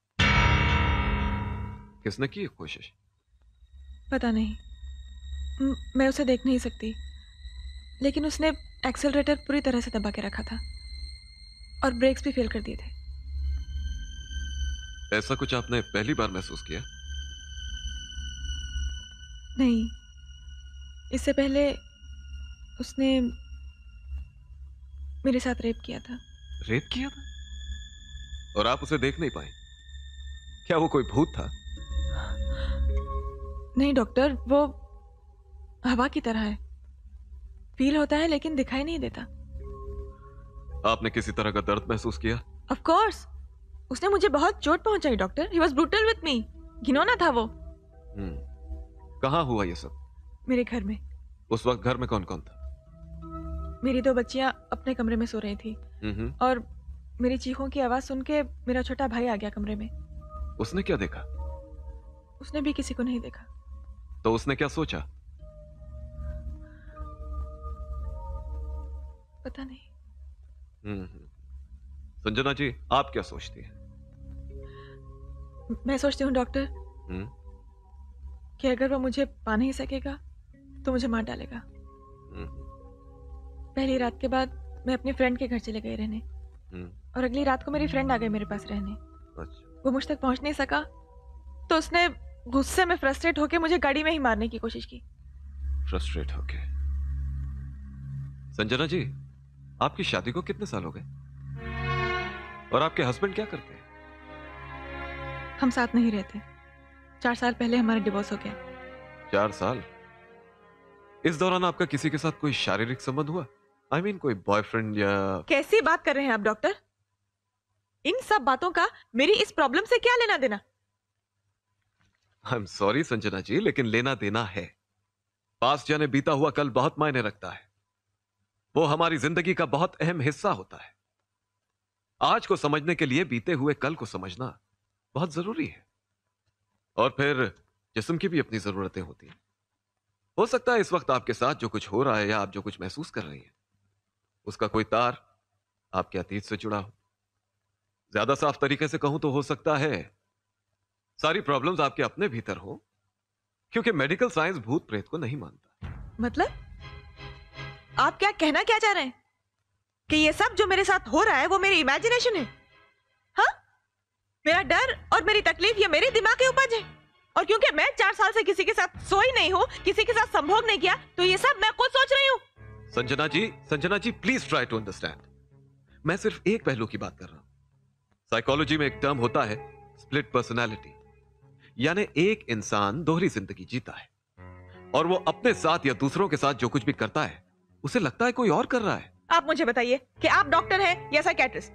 किसने की ये कोशिश?
पता नहीं, मैं उसे देख नहीं सकती, लेकिन उसने एक्सेलरेटर पूरी तरह से दबा के रखा था और ब्रेक्स भी फेल कर दिए थे।
ऐसा कुछ आपने पहली बार महसूस किया?
नहीं, इससे पहले उसने मेरे साथ रेप किया था।
रेप किया था? और आप उसे देख नहीं पाए? क्या वो कोई भूत था?
नहीं डॉक्टर, वो हवा की तरह है, फील होता है लेकिन दिखाई नहीं देता।
आपने किसी तरह का दर्द महसूस किया?
ऑफ कोर्स, उसने मुझे बहुत चोट पहुंचाई doctor. He was brutal with me. घिनौना था वो।
कहाँ हुआ ये सब?
मेरे घर में।
उस वक्त घर में कौन कौन था?
मेरी 2 बच्चियां अपने कमरे में सो रही थी और मेरी चीखों की आवाज सुन के मेरा छोटा भाई आ गया कमरे में।
उसने क्या देखा?
उसने भी किसी को नहीं देखा।
तो उसने क्या सोचा?
पता नहीं।
संजना जी, आप क्या सोचती हैं?
मैं सोचती हूँ डॉक्टर कि अगर वो मुझे पा नहीं सकेगा तो मुझे मार डालेगा। पहली रात के बाद मैं अपने फ्रेंड के घर चले गए रहने और अगली रात को मेरी फ्रेंड आ गई मेरे पास रहने।
अच्छा।
वो मुझ तक पहुंच नहीं सका तो उसने गुस्से में फ्रस्ट्रेट होके मुझे गाड़ी में ही मारने की कोशिश की।
फ्रस्ट्रेट होके? संजना जी, आपकी शादी को कितने साल हो गए? और आपके हस्बैंड क्या करते हैं?
हम साथ नहीं रहते। 4 साल पहले हमारा डिवोर्स हो गया।
4 साल? इस दौरान आपका किसी के साथ कोई शारीरिक संबंध हुआ? I mean, कोई बॉयफ्रेंड या...
कैसी बात कर रहे हैं आप डॉक्टर? इन सब बातों का मेरी इस प्रॉब्लम से क्या लेना देना?
I am sorry Sanjana ji, लेकिन लेना देना है। पास जाने बीता हुआ कल बहुत मायने रखता है। वो हमारी जिंदगी का बहुत अहम हिस्सा होता है। आज को समझने के लिए बीते हुए कल को समझना बहुत जरूरी है। और फिर जिस्म की भी अपनी जरूरतें होती हैं। हो सकता है इस वक्त आपके साथ जो कुछ हो रहा है या आप जो कुछ महसूस कर रही हैं, उसका कोई तार आपके अतीत से जुड़ा हो। ज्यादा साफ तरीके से कहूं तो हो सकता है सारी प्रॉब्लम्स आपके अपने भीतर हो, क्योंकि मेडिकल साइंस भूत प्रेत को नहीं मानता।
मतलब आप क्या कहना क्या चाह रहे हैं कि ये सब जो मेरे साथ हो रहा है वो मेरी इमेजिनेशन है? हाँ, मेरा डर और मेरी तकलीफ ये मेरे दिमाग की उपज है। और क्योंकि मैं 4 साल से किसी के साथ सोई नहीं हूँ, किसी के साथ संभोग नहीं किया, तो ये सब मैं खुद सोच रही हूँ।
Sanjana ji please try to understand. मैं सिर्फ एक पहलू की बात कर रहा हूं। साइकोलॉजी में एक टर्म होता है स्प्लिट पर्सनालिटी, यानी एक इंसान दोहरी जिंदगी जीता है और वो अपने साथ या दूसरों के साथ जो कुछ भी करता है उसे लगता है कोई और कर रहा है।
आप मुझे बताइए कि आप डॉक्टर हैं या साइकियाट्रिस्ट?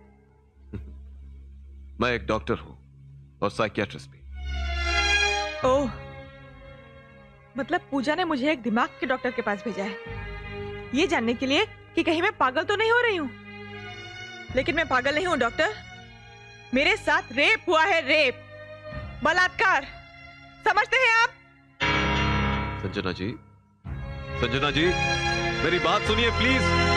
मैं एक डॉक्टर हूं और साइकियाट्रिस्ट भी।
ओह, मतलब पूजा ने मुझे एक दिमाग के डॉक्टर के पास भेजा है, ये जानने के लिए कि कहीं मैं पागल तो नहीं हो रही हूँ। लेकिन मैं पागल नहीं हूँ डॉक्टर। मेरे साथ रेप हुआ है, रेप, बलात्कार। समझते हैं आप?
संजना जी मेरी बात सुनिए प्लीज।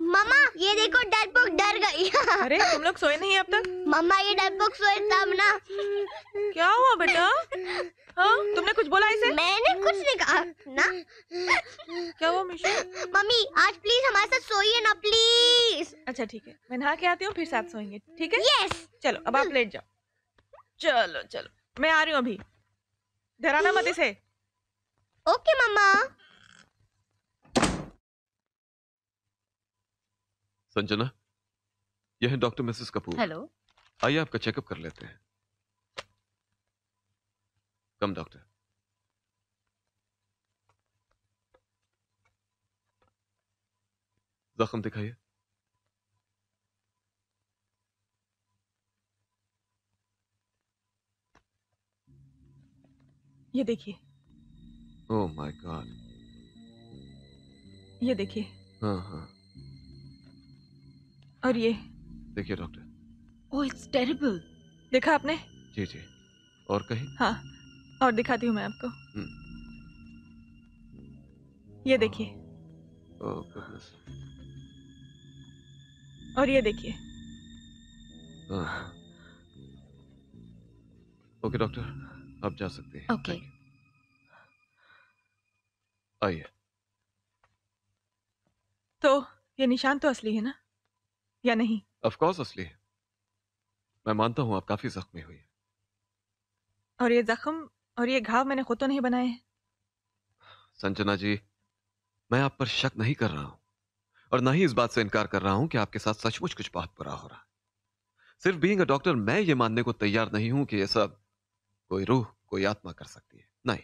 मम्मा ये देखो डरपोक डर गई।
अरे तुम लोग सोए नहीं अब तक?
मम्मा ये डरपोक सोए तब ना।
क्या हुआ बेटा? हाँ तुमने कुछ बोला इसे?
मैंने कुछ नहीं कहा ना।
क्या हुआ मिशु?
मम्मी आज प्लीज हमारे साथ सोइए ना प्लीज।
अच्छा ठीक है, मैं नहा के आती हूँ फिर साथ सोएंगे, ठीक है?
यस।
चलो अब आप लेट जाओ। चलो चलो मैं आ रही हूँ अभी, डराना मत इसे।
ओके मम्मा।
संजना, यह है डॉक्टर मिसेस कपूर।
हेलो।
आइए आपका चेकअप कर लेते हैं। Come doctor. जख्म दिखाइए।
ये देखिए।
Oh my god.
ये देखिए।
हाँ हाँ
और ये
देखिए डॉक्टर।
Oh it's terrible.
देखा आपने?
जी जी। और कहीं?
हाँ और दिखाती हूँ मैं आपको। ये देखिए।
Oh goodness.
और ये देखिए।
ओके डॉक्टर, आप जा सकते हैं।
ओके।
आइए।
तो ये निशान तो असली है ना, या नहीं?
ऑफ कोर्स असली है। मैं मानता हूं आप काफी जख्मी हुई है।
और ये जख्म और ये घाव मैंने खुद तो नहीं बनाए हैं।
संजना जी, मैं आप पर शक नहीं कर रहा हूं और ना ही इस बात से इनकार कर रहा हूं कि आपके साथ सचमुच कुछ बहुत बुरा हो रहा है। सिर्फ बीइंग अ डॉक्टर मैं ये मानने को तैयार नहीं हूं कि ये सब कोई रूह, कोई आत्मा कर सकती है। नहीं।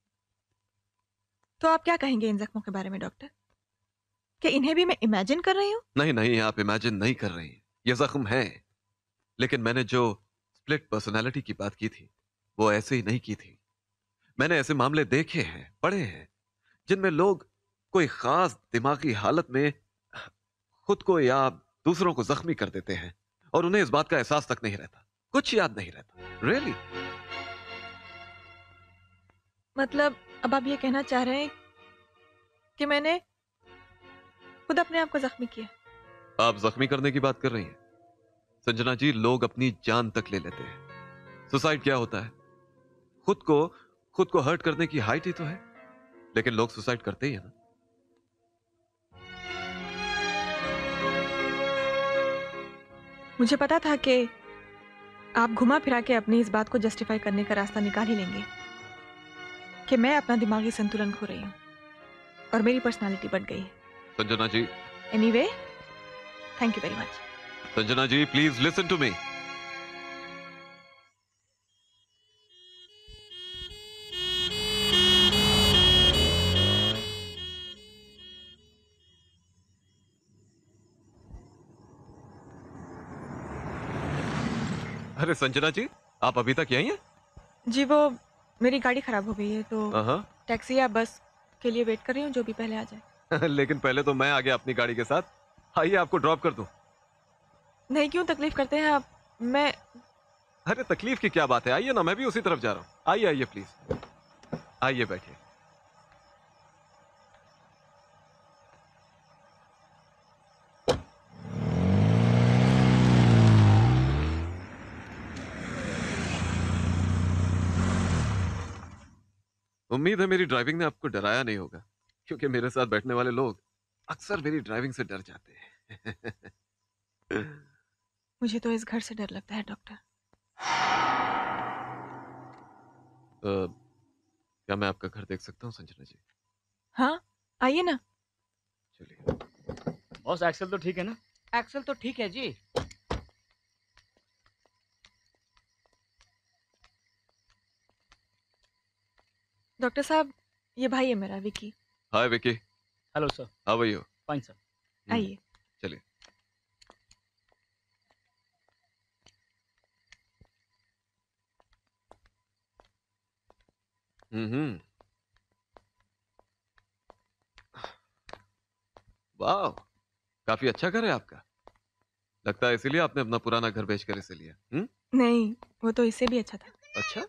तो आप क्या कहेंगे इन जख्मों के बारे में डॉक्टर? कि इन्हें भी मैं इमेजिन कर रही हूँ?
नहीं नहीं, आप इमेजिन नहीं कर रही हैं। ये जख्म है, लेकिन मैंने जो स्प्लिट पर्सनालिटी की बात की थी वो ऐसे ही नहीं की थी। मैंने ऐसे मामले देखे हैं, पढ़े हैं, जिनमें लोग कोई खास दिमागी हालत में खुद को या दूसरों को जख्मी कर देते हैं और उन्हें इस बात का एहसास तक नहीं रहता, कुछ याद नहीं रहता। रियली?
मतलब अब आप ये कहना चाह रहे हैं कि मैंने खुद अपने आप को जख्मी किया?
आप जख्मी करने की बात कर रही हैं? संजना जी, लोग अपनी जान तक ले लेते हैं। सुसाइड क्या होता है? खुद को हर्ट करने की हाइट ही तो है, लेकिन लोग सुसाइड करते ही है ना।
मुझे पता था कि आप घुमा फिरा के अपनी इस बात को जस्टिफाई करने का रास्ता निकाल ही लेंगे कि मैं अपना दिमागी संतुलन खो रही हूँ और मेरी पर्सनालिटी बढ़ गई है।
Sanjana ji.
Anyway, thank you very much.
Sanjana ji, please listen to me. अरे संजना जी, आप अभी तक यहीं हैं?
जी वो मेरी गाड़ी खराब हो गई है तो
हाँ।
टैक्सी या बस के लिए वेट कर रही हूँ, जो भी पहले आ जाए।
लेकिन पहले तो मैं आ गया अपनी गाड़ी के साथ। आइए आपको ड्रॉप कर दूं।
नहीं, क्यों तकलीफ करते हैं आप? मैं
अरे तकलीफ की क्या बात है, आइए ना, मैं भी उसी तरफ जा रहा हूँ। आइए आइए प्लीज, आइए बैठिए। उम्मीद है मेरी ड्राइविंग ने आपको डराया नहीं होगा, क्योंकि मेरे साथ बैठने वाले लोग अक्सर मेरी ड्राइविंग से डर जाते हैं।
मुझे तो इस घर से डर लगता है डॉक्टर।
क्या मैं आपका घर देख सकता हूँ संजना जी?
हाँ आइए ना।
चलिए।
बॉस एक्सेल तो ठीक है ना?
एक्सेल तो ठीक है जी।
डॉक्टर साहब, ये भाई है मेरा, Vicky.
Hi Vicky.
Hello sir.
How are you?
Fine sir.
आइए।
चलिए। वाह, काफी अच्छा घर है आपका। लगता है इसीलिए आपने अपना पुराना घर बेचकर इसे लिया।
नहीं, वो तो इससे भी अच्छा था।
अच्छा।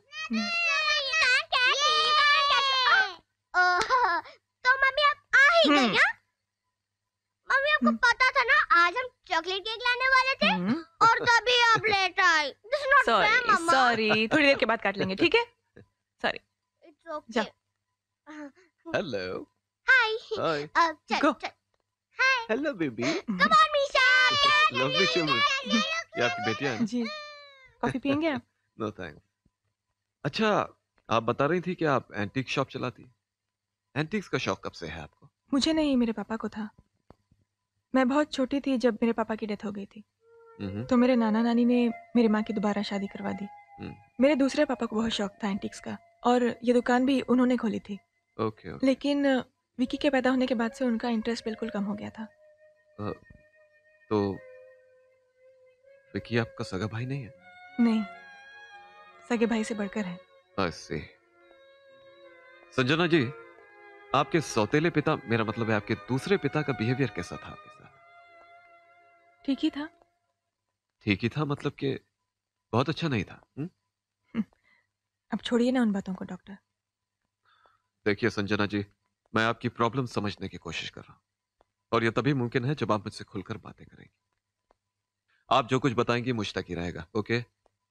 तो मम्मी आप आ ही गई? मम्मी आपको पता था ना आज हम चॉकलेट केक लाने वाले थे और तभी आप लेट आए। This is not fair,
sorry
mamma.
Sorry, थोड़ी देर के बाद काट लेंगे, ठीक है? सॉरी।
It's okay.
जा।
Hello
Hi.
हाय
चल
Go.
चल। Hi.
Hello baby
Come on, Misha.
Lovely children. ये आपकी बेटियां हैं?
जी, कॉफी पियेंगे आप?
No thanks. अच्छा, आप बता रही थी कि आप एंटीक शॉप चलाती हैं। एंटीक्स का शौक कब से है आपको?
मुझे नहीं, मेरे पापा को था। मैं बहुत छोटी थी जब मेरे पापा की डेथ हो गई थी, तो मेरे नाना नानी ने मेरी माँ की दोबारा शादी करवा दी। मेरे दूसरे पापा को बहुत शौक था एंटीक्स का और ये दुकान भी उन्होंने खोली थी।
ओके
लेकिन विकी के पैदा होने के बाद से उनका इंटरेस्ट बिल्कुल कम हो गया था।
तो विकी आपका सगा भाई नहीं है?
नहीं, सगे भाई से बढ़कर है।
I see. संजना जी, आपके सौतेले पिता, मेरा मतलब है आपके दूसरे पिता का बिहेवियर कैसा था आपके साथ?
ठीक ही था।
ठीक ही था मतलब कि बहुत अच्छा नहीं था?
अब छोड़िए ना उन बातों को डॉक्टर।
देखिए संजना जी, मैं आपकी प्रॉब्लम समझने की कोशिश कर रहा हूं और यह तभी मुमकिन है जब आप मुझसे खुलकर बातें करेंगी। आप जो कुछ बताएंगी मुझ तक ही रहेगा, ओके?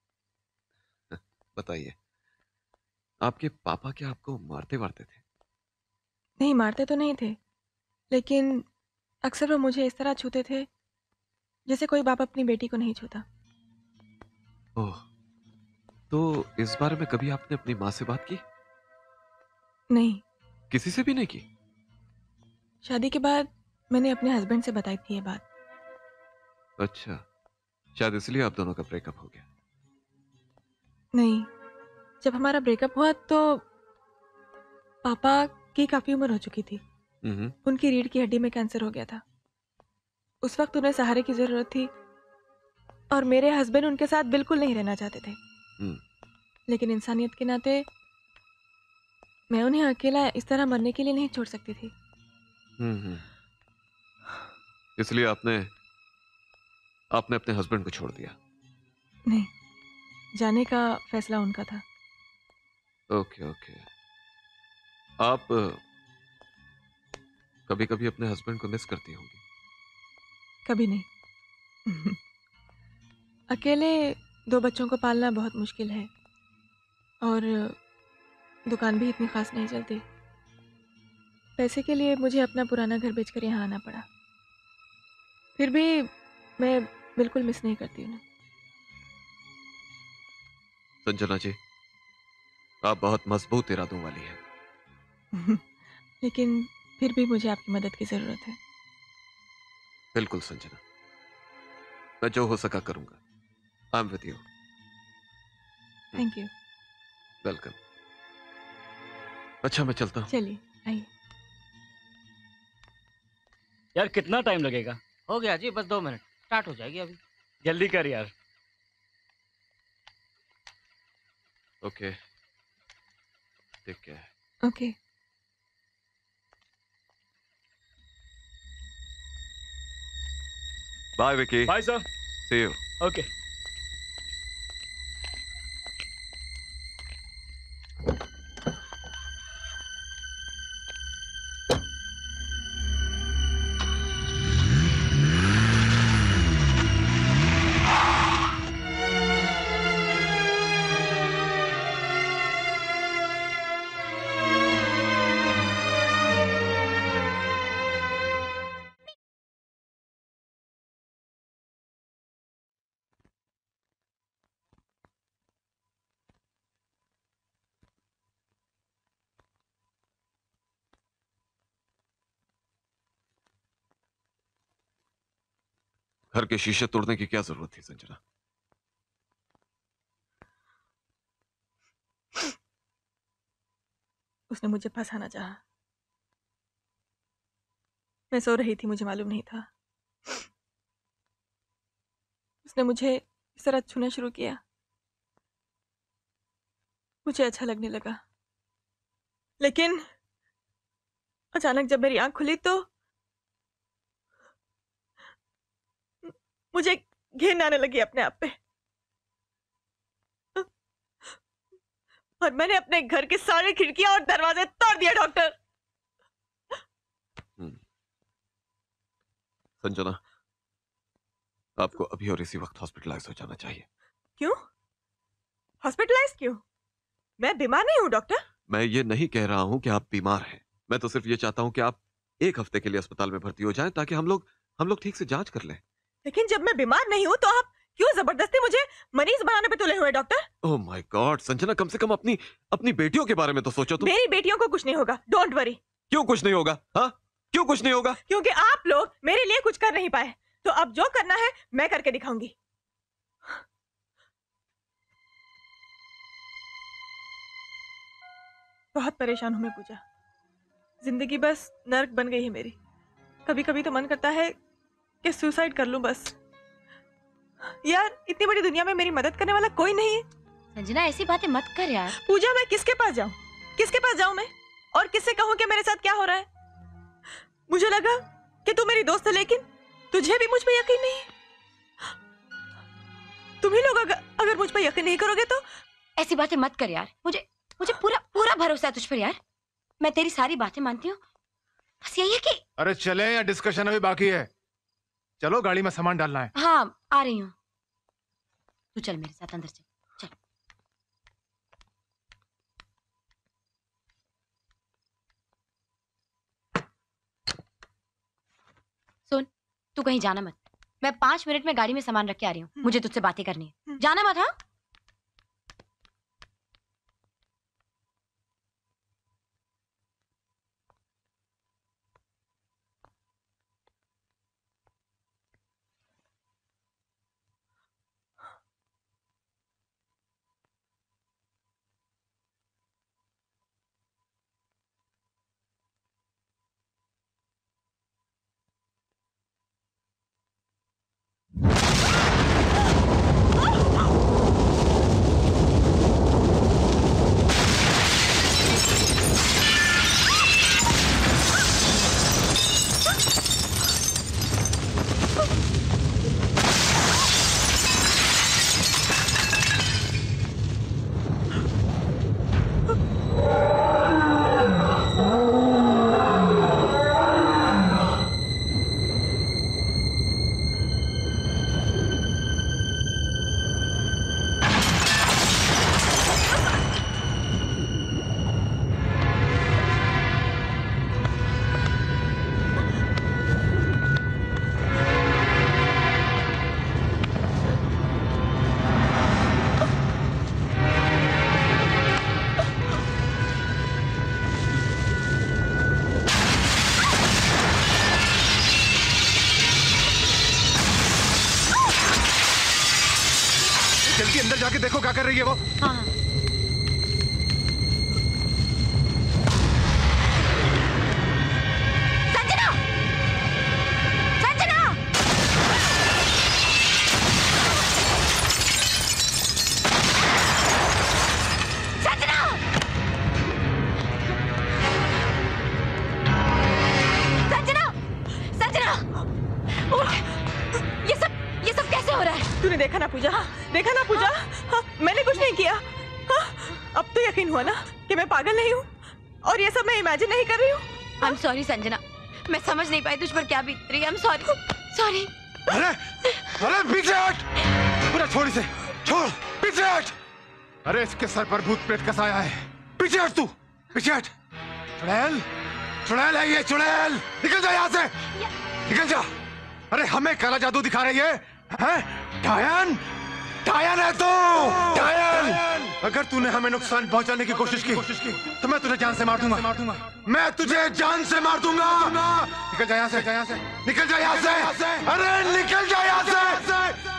बताइए, आपके पापा क्या आपको मारते वारते थे?
नहीं, मारते तो नहीं थे, लेकिन अक्सर वो मुझे इस तरह छूते थे जैसे कोई बाप अपनी बेटी को नहीं छूता।
ओह, तो इस बारे में कभी आपने अपनी माँ से बात की?
नहीं।
किसी से भी नहीं की?
शादी के बाद मैंने अपने हस्बैंड से बताई थी ये बात।
अच्छा, शायद इसलिए आप दोनों का ब्रेकअप हो गया।
नहीं, जब हमारा ब्रेकअप हुआ तो पापा की काफी उम्र हो चुकी थी। उनकी रीढ़ की हड्डी में कैंसर हो गया था। उस वक्त उन्हें सहारे की जरूरत थी और मेरे हस्बैंड उनके साथ बिल्कुल नहीं रहना चाहते थे। लेकिन इंसानियत के नाते मैं उन्हें अकेला इस तरह मरने के लिए नहीं छोड़ सकती थी।
इसलिए आपने अपने हस्बैंड को छोड़ दिया?
नहीं, जाने का फैसला उनका था।
Okay okay. आप कभी कभी अपने हस्बैंड को मिस करती होंगी?
कभी नहीं। अकेले 2 बच्चों को पालना बहुत मुश्किल है और दुकान भी इतनी खास नहीं चलती। पैसे के लिए मुझे अपना पुराना घर बेचकर यहाँ आना पड़ा। फिर भी मैं बिल्कुल मिस नहीं करती उन्हें।
संजना जी, आप बहुत मजबूत इरादों वाली हैं।
लेकिन फिर भी मुझे आपकी मदद की जरूरत है।
बिल्कुल संजना, मैं जो हो सका करूंगा। I am with you.
Thank you.
Welcome. अच्छा, मैं चलता हूँ।
चलिए, आइए।
यार कितना टाइम लगेगा?
हो गया जी, बस 2 मिनट, स्टार्ट हो जाएगी अभी।
जल्दी कर यार।
Okay, take care.
Okay.
Bye Vicky.
Bye sir.
See you.
Okay.
घर के शीशे तोड़ने की क्या जरूरत थी संजना?
उसने मुझे फंसाना चाहा। मैं सो रही थी, मुझे मालूम नहीं था। उसने मुझे इस तरह छूना शुरू किया। मुझे अच्छा लगने लगा, लेकिन अचानक जब मेरी आंख खुली तो मुझे घिन आने लगी अपने आप पे और मैंने अपने घर के सारे खिड़कियां और दरवाजे तोड़ दिए डॉक्टर।
संजना, आपको अभी और इसी वक्त हॉस्पिटलाइज हो जाना चाहिए।
क्यों? हॉस्पिटलाइज क्यों? मैं बीमार नहीं हूँ डॉक्टर।
मैं ये नहीं कह रहा हूँ कि आप बीमार हैं। मैं तो सिर्फ ये चाहता हूँ कि आप 1 हफ्ते के लिए अस्पताल में भर्ती हो जाएं ताकि हम लोग ठीक से जांच कर लें।
लेकिन जब मैं बीमार नहीं हूँ तो आप क्यों जबरदस्ती मुझे मरीज बनाने पे तुले हुए doctor?
Oh my god Sanjana, कम से कम अपनी बेटियों के बारे में तो सोचो तुम।
मेरी बेटियों को कुछ नहीं होगा, डोंट वरी।
क्यों कुछ नहीं होगा? हाँ, क्यों कुछ नहीं होगा?
क्योंकि आप लोग मेरे लिए कुछ कर नहीं पाए, तो अब जो करना है मैं करके दिखाऊंगी। बहुत परेशान हूं मैं पूजा। जिंदगी बस नर्क बन गई है मेरी। कभी कभी तो मन करता है कि सुसाइड कर लूं बस। यार इतनी बड़ी दुनिया में मेरी मदद करने वाला कोई नहीं है।
संजना ऐसी बातें मत कर यार।
पूजा मैं किसके पास जाऊं? किसके पास जाऊं मैं? और किससे कहूं कि मेरे साथ क्या हो रहा है? मुझे लगा कि तू मेरी दोस्त है, लेकिन तुझे भी मुझ पे यकीन नहीं है। तुम ही लोग अगर मुझ पे यकीन नहीं करोगे तो।
ऐसी बातें मत कर यार। मुझे पूरा भरोसा है तुझ पर यार। मैं तेरी सारी बातें मानती हूँ। बस यही है कि
अरे चले या डिस्कशन अभी बाकी है? चलो गाड़ी में सामान डालना है।
हाँ आ रही हूँ। तू चल मेरे साथ अंदर चल। चल। सुन, तू कहीं जाना मत। मैं 5 मिनट में गाड़ी में सामान रख के आ रही हूँ। मुझे तुझसे बातें करनी है। जाना मत। हाँ
जल्दी अंदर जाके देखो क्या कर रही है वो।
हाँ। संजना! संजना! संजना! संजना! संजना! उठ! ये सब कैसे हो रहा है?
तूने देखा ना पूजा? देखा ना पूजा? हाँ, मैंने कुछ नहीं किया। हाँ, अब तो यकीन हुआ ना कि मैं पागल नहीं हूँ और ये सब मैं इमेजिन नहीं कर रही हूँ।
I'm sorry संजना, मैं समझ नहीं पाई तुझ पर क्या बीत रही है। I'm sorry, sorry।
अरे पीछे हट! पूरा छोड़ इसे, छोड़, पीछे हट! अरे इसके सर पर भूत प्रेत का साया है। पीछे हट तू, पीछे हट। चुड़ैल, चुड़ैल है ये, चुड़ैल! निकल जा यहाँ से, निकल जा। अरे हमें काला जादू दिखा रही है, हैं? डायन, डायन है तू, डायन! अगर तूने हमें नुकसान पहुंचाने की कोशिश की तो मैं तुझे जान से मार दूंगा। मैं तुझे जान से मार दूंगा। निकल जा यहाँ से, निकल जा यहाँ से। अरे निकल जा यहाँ से।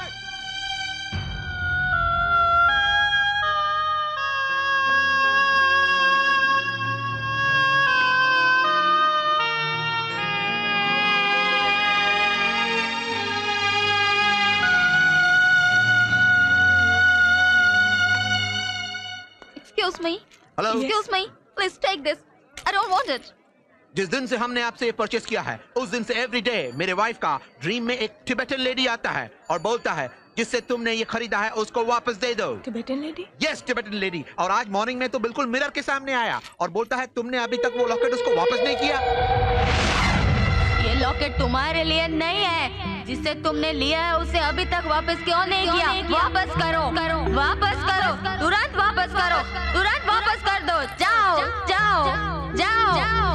Excuse me.
Hello?
Excuse me. Please take this. I don't want it.
जिस दिन से हमने आपसे ये परचेस किया है उस दिन से एवरी डे मेरे वाइफ का ड्रीम में एक टिबेटन लेडी आता है और बोलता है जिससे तुमने ये खरीदा है उसको वापस दे दो।
Tibetan lady?
Yes, Tibetan lady. और आज मॉर्निंग में तो बिल्कुल मिरर के सामने आया और बोलता है तुमने अभी तक वो लॉकेट उसको वापस नहीं किया।
ये लॉकेट
लॉकेट तुम्हारे लिए नहीं है। जिसे तुमने लिया है उसे अभी तक वापस क्यों नहीं किया? वापस करो, वापस करो, तुरंत वापस करो, तुरंत वापस कर दो। जाओ जाओ जाओ।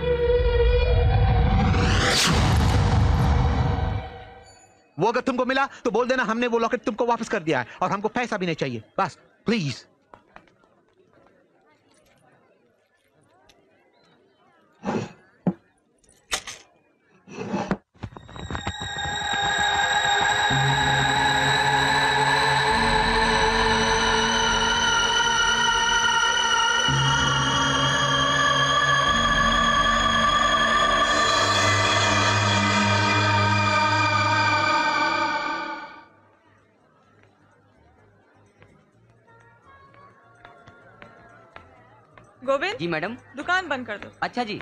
वो अगर तुमको मिला तो बोल देना हमने वो लॉकेट तुमको वापस कर दिया है और हमको पैसा भी नहीं चाहिए, बस प्लीज।
Govind
ji madam.
दुकान बंद कर दो।
अच्छा जी।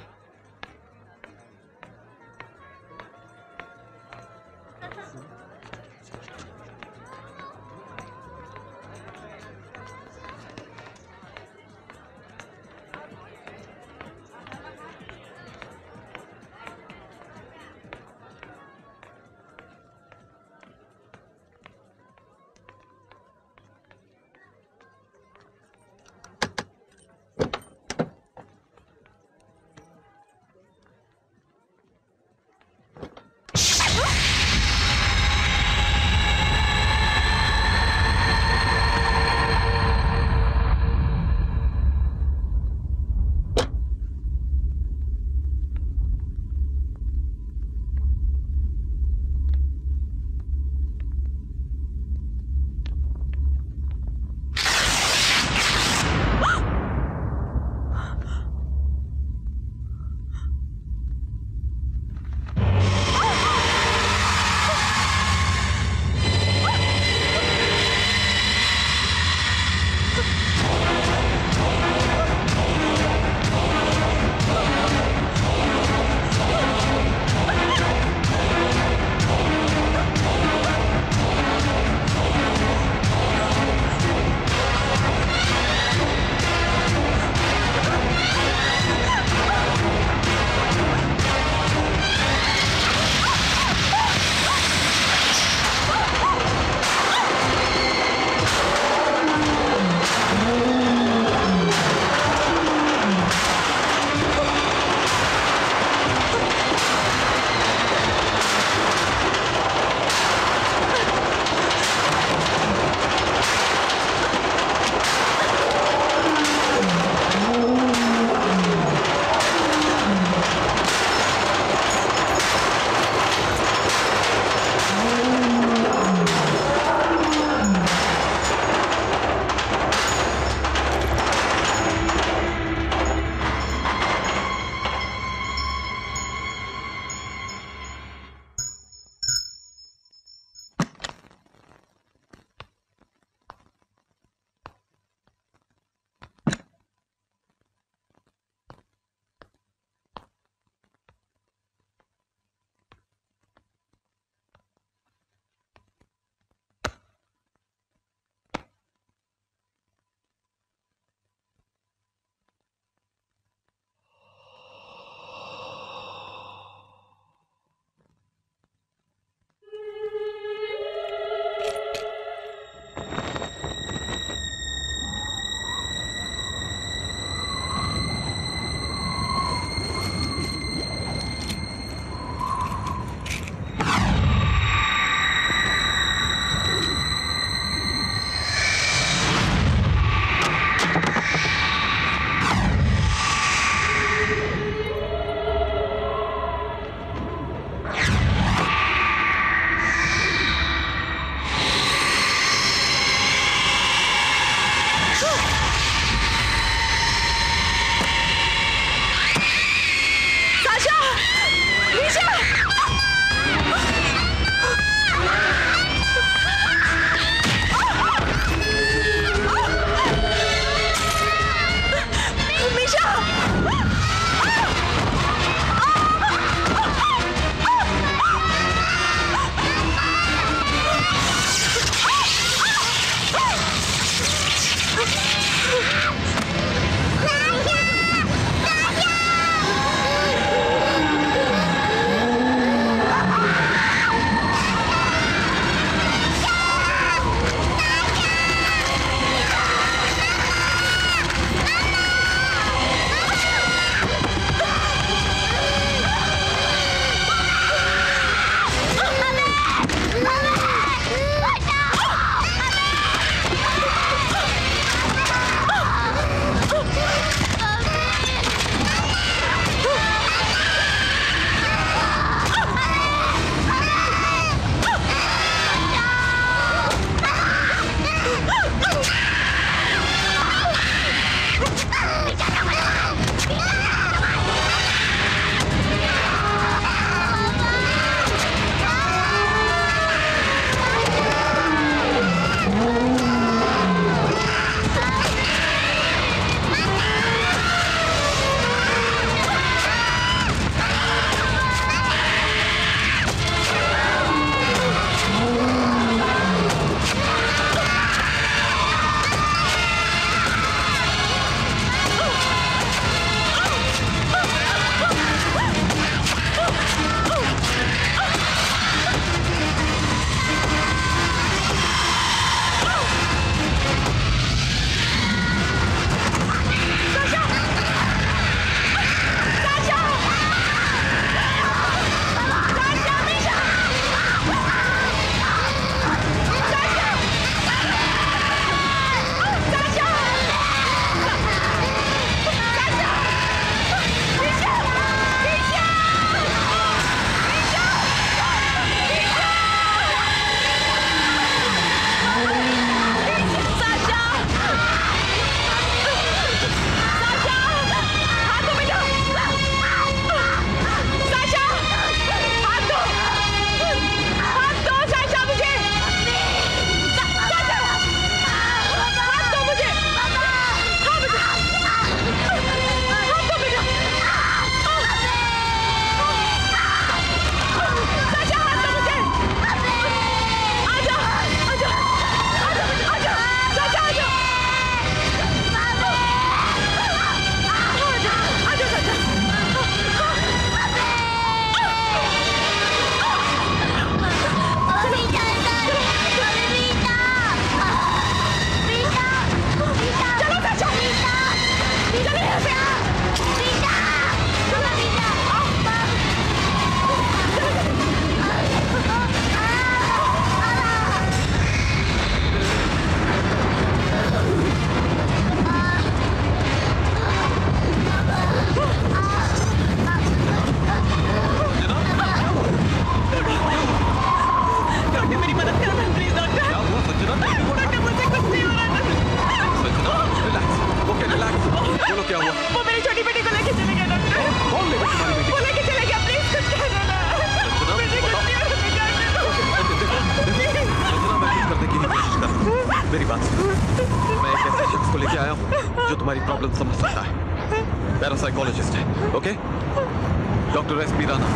मेरी बात सुनो। मैं एक ऐसे शख्स को लेके आया हूँ जो तुम्हारी प्रॉब्लम समझ सकता है। पैरासाइकोलॉजिस्ट है, ओके? Doctor SP. राणा।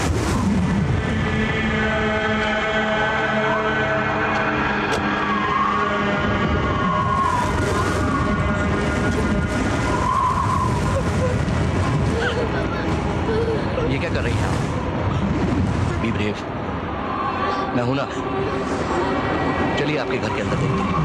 ये क्या कर रही है? Be brave. मैं हूं ना। चलिए आपके घर के अंदर देखते हैं।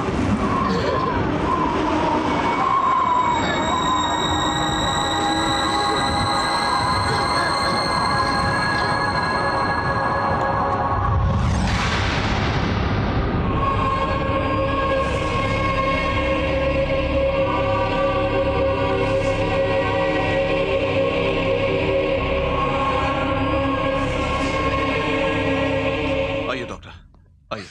आइए डॉक्टर, आइए।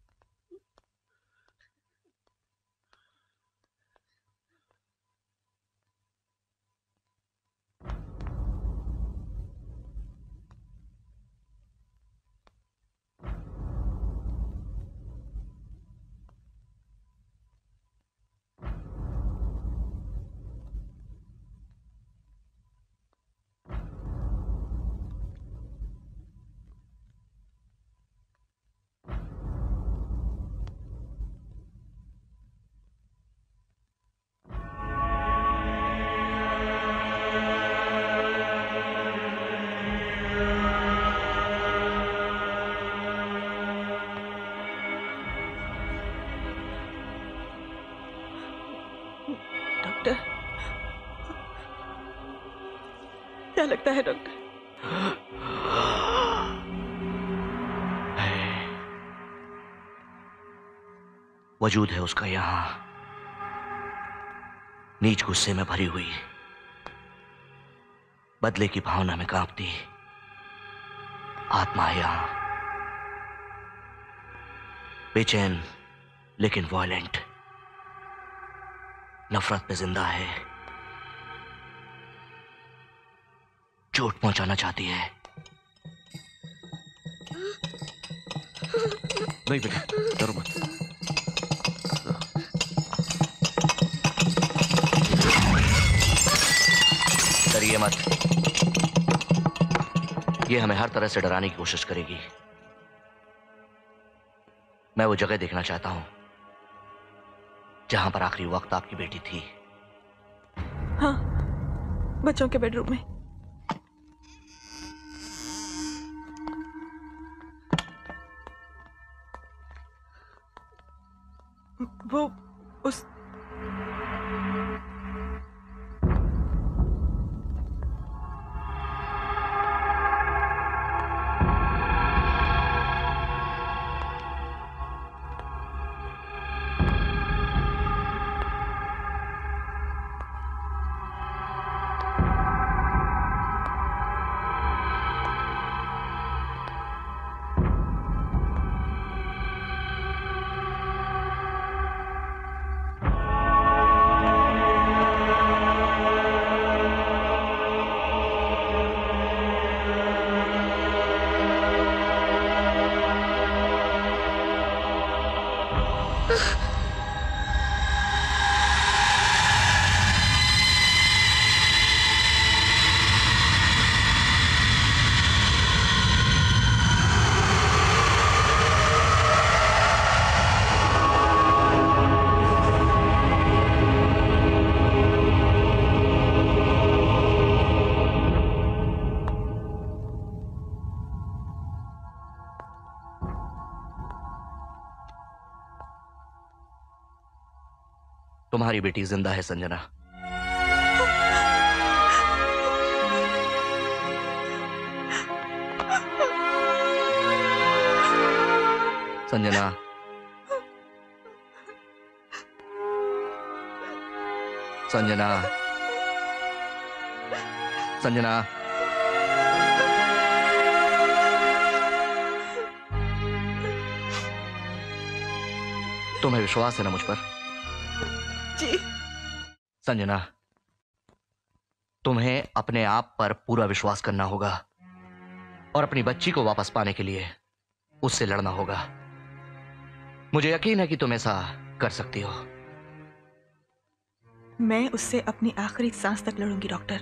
डॉक्टर, क्या लगता है डॉक्टर?
वजूद है उसका यहां, नीच गुस्से में भरी हुई, बदले की भावना में कांपती आत्मा है यहां, बेचैन लेकिन वॉयलेंट, नफरत पे जिंदा है, चोट पहुंचाना चाहती है।
नहीं बेटा, डरो मत।
डरिए मत, ये हमें हर तरह से डराने की कोशिश करेगी। मैं वो जगह देखना चाहता हूं जहां पर आखिरी वक्त आपकी बेटी थी।
हाँ, बच्चों के बेडरूम में। वो उस
तुम्हारी बेटी जिंदा है संजना। संजना, संजना, संजना, तुम्हें विश्वास है ना मुझ पर?
जी।
संजना, तुम्हें अपने आप पर पूरा विश्वास करना होगा और अपनी बच्ची को वापस पाने के लिए उससे लड़ना होगा। मुझे यकीन है कि तुम ऐसा कर सकती हो।
मैं उससे अपनी आखिरी सांस तक लड़ूंगी डॉक्टर।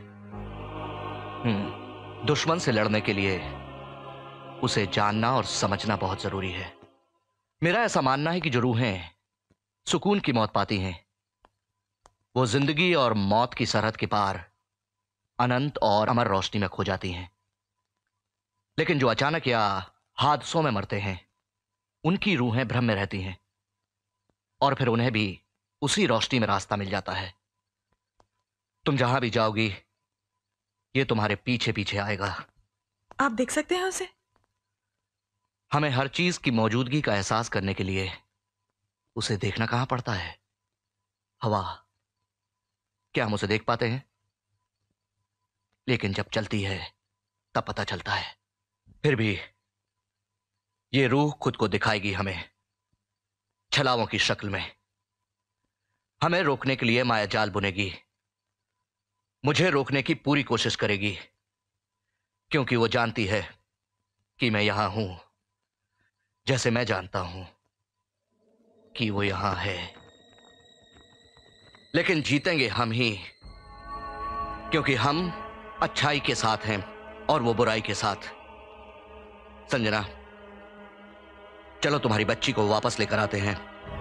दुश्मन से लड़ने के लिए उसे जानना और समझना बहुत जरूरी है। मेरा ऐसा मानना है कि जो रूहें सुकून की मौत पाती हैं वो जिंदगी और मौत की सरहद के पार अनंत और अमर रोशनी में खो जाती हैं। लेकिन जो अचानक या हादसों में मरते हैं उनकी रूहें भ्रम में रहती हैं और फिर उन्हें भी उसी रोशनी में रास्ता मिल जाता है। तुम जहां भी जाओगी ये तुम्हारे पीछे पीछे आएगा।
आप देख सकते हैं उसे?
हमें हर चीज की मौजूदगी का एहसास करने के लिए उसे देखना कहां पड़ता है। हवा, क्या हम उसे देख पाते हैं? लेकिन जब चलती है तब पता चलता है। फिर भी ये रूह खुद को दिखाएगी हमें छलावों की शक्ल में। हमें रोकने के लिए माया जाल बुनेगी, मुझे रोकने की पूरी कोशिश करेगी, क्योंकि वो जानती है कि मैं यहां हूं, जैसे मैं जानता हूं कि वो यहां है। लेकिन जीतेंगे हम ही, क्योंकि हम अच्छाई के साथ हैं और वो बुराई के साथ। संजना, चलो तुम्हारी बच्ची को वापस लेकर आते हैं।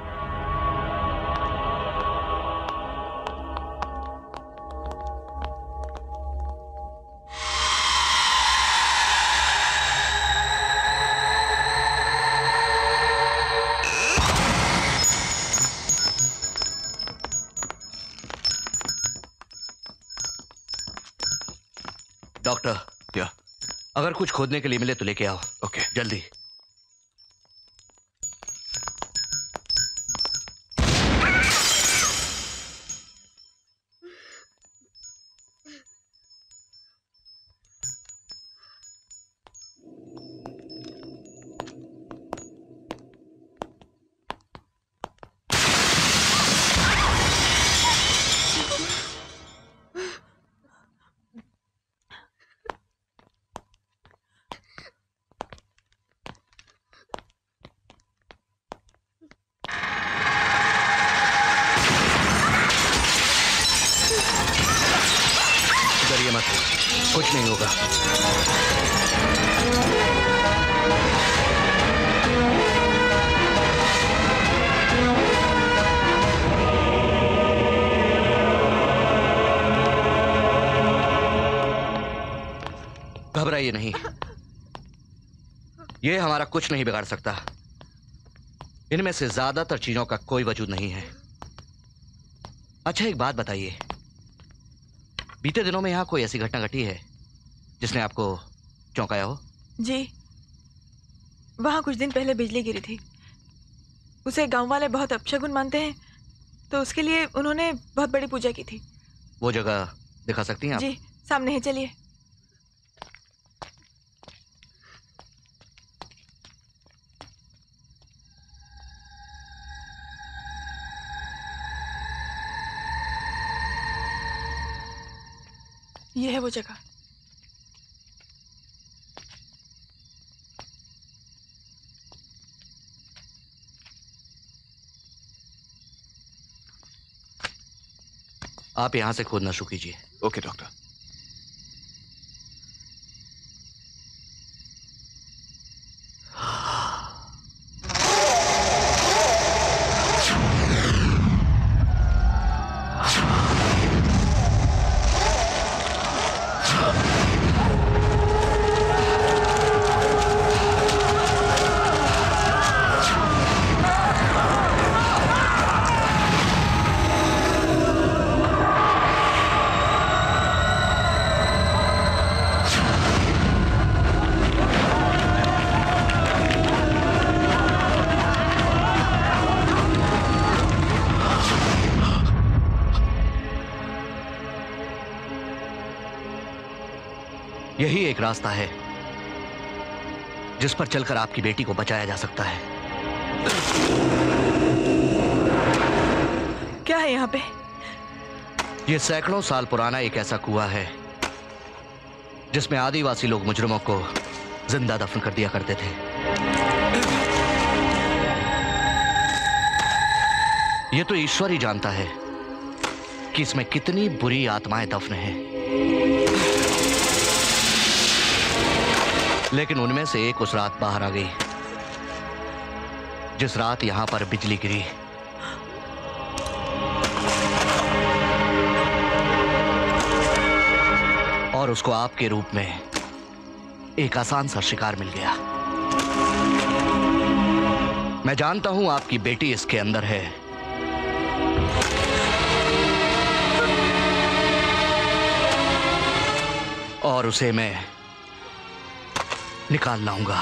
डॉक्टर,
क्या?
अगर कुछ खोदने के लिए मिले तो लेके आओ।
ओके,
जल्दी। डरिए मत, कुछ नहीं होगा। घबराइए नहीं, ये हमारा कुछ नहीं बिगाड़ सकता। इनमें से ज्यादातर चीजों का कोई वजूद नहीं है। अच्छा, एक बात बताइए, बीते दिनों में यहां कोई ऐसी घटना घटी है जिसने आपको चौंकाया हो?
जी, वहां कुछ दिन पहले बिजली गिरी थी। उसे गांव वाले बहुत अपशगुन मानते हैं, तो उसके लिए उन्होंने बहुत बड़ी पूजा की थी।
वो जगह दिखा सकती हैं आप?
जी, सामने है, चलिए। ये है वो जगह।
आप यहां से खोदना शुरू कीजिए।
Okay doctor.
यही एक रास्ता है जिस पर चलकर आपकी बेटी को बचाया जा सकता है।
क्या है यहाँ पे?
यह सैकड़ों साल पुराना एक ऐसा कुआं है जिसमें आदिवासी लोग मुजरिमों को जिंदा दफन कर दिया करते थे। ये तो ईश्वर ही जानता है कि इसमें कितनी बुरी आत्माएं दफन हैं। लेकिन उनमें से एक उस रात बाहर आ गई, जिस रात यहां पर बिजली गिरी। और उसको आपके रूप में एक आसान सा शिकार मिल गया। मैं जानता हूं आपकी बेटी इसके अंदर है, और उसे मैं निकाल लाऊंगा।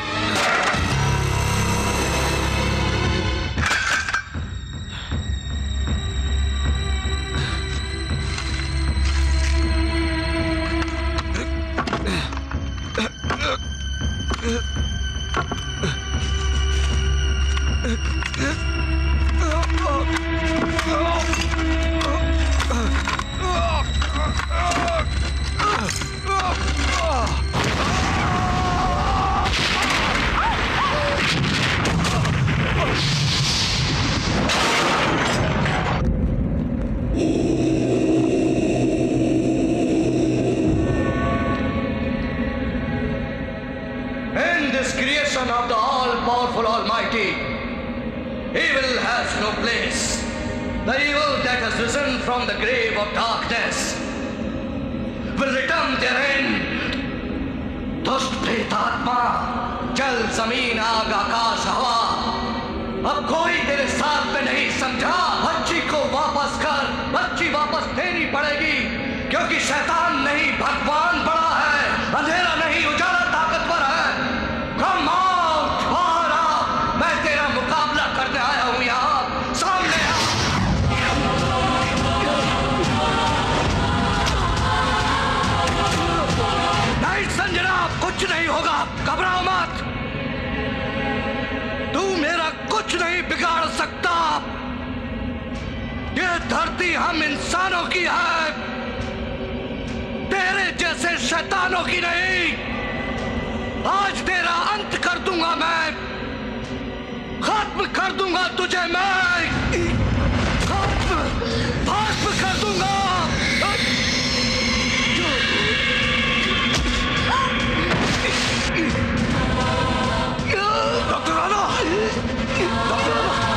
In this creation of the all-powerful Almighty, evil has no place. The evil that has risen from the grave of darkness will return therein. दुष्ट प्रेतात्मा, जल जमीन आग आकाश हवा, अब कोई तेरे साथ में नहीं समझा। बच्ची को वापस कर, बच्ची वापस देनी पड़ेगी, क्योंकि शैतान नहीं भगवान बड़ा है, अंधेरा नहीं उजाला ताकतवर है। Come out, बाहर आ, मैं तेरा मुकाबला करने आया हूं यहाँ, सामने आ। नहीं संजना, कुछ नहीं होगा, घबराओ मत। तू मेरा कुछ नहीं बिगाड़ सकता। ये धरती हम इंसानों की है, तेरे जैसे शैतानों की नहीं। आज तेरा अंत कर दूंगा मैं, खत्म कर दूंगा तुझे मैं, भस्म कर दूंगा। डॉक्टर राणा, डॉक्टर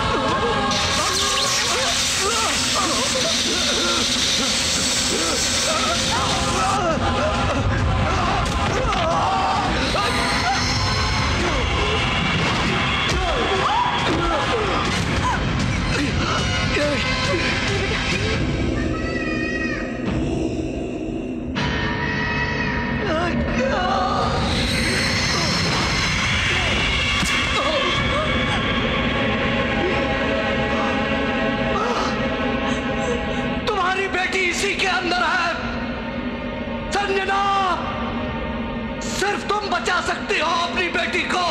तुम्हारी बेटी इसी के अंदर है संजना। सिर्फ तुम बचा सकती हो अपनी बेटी को।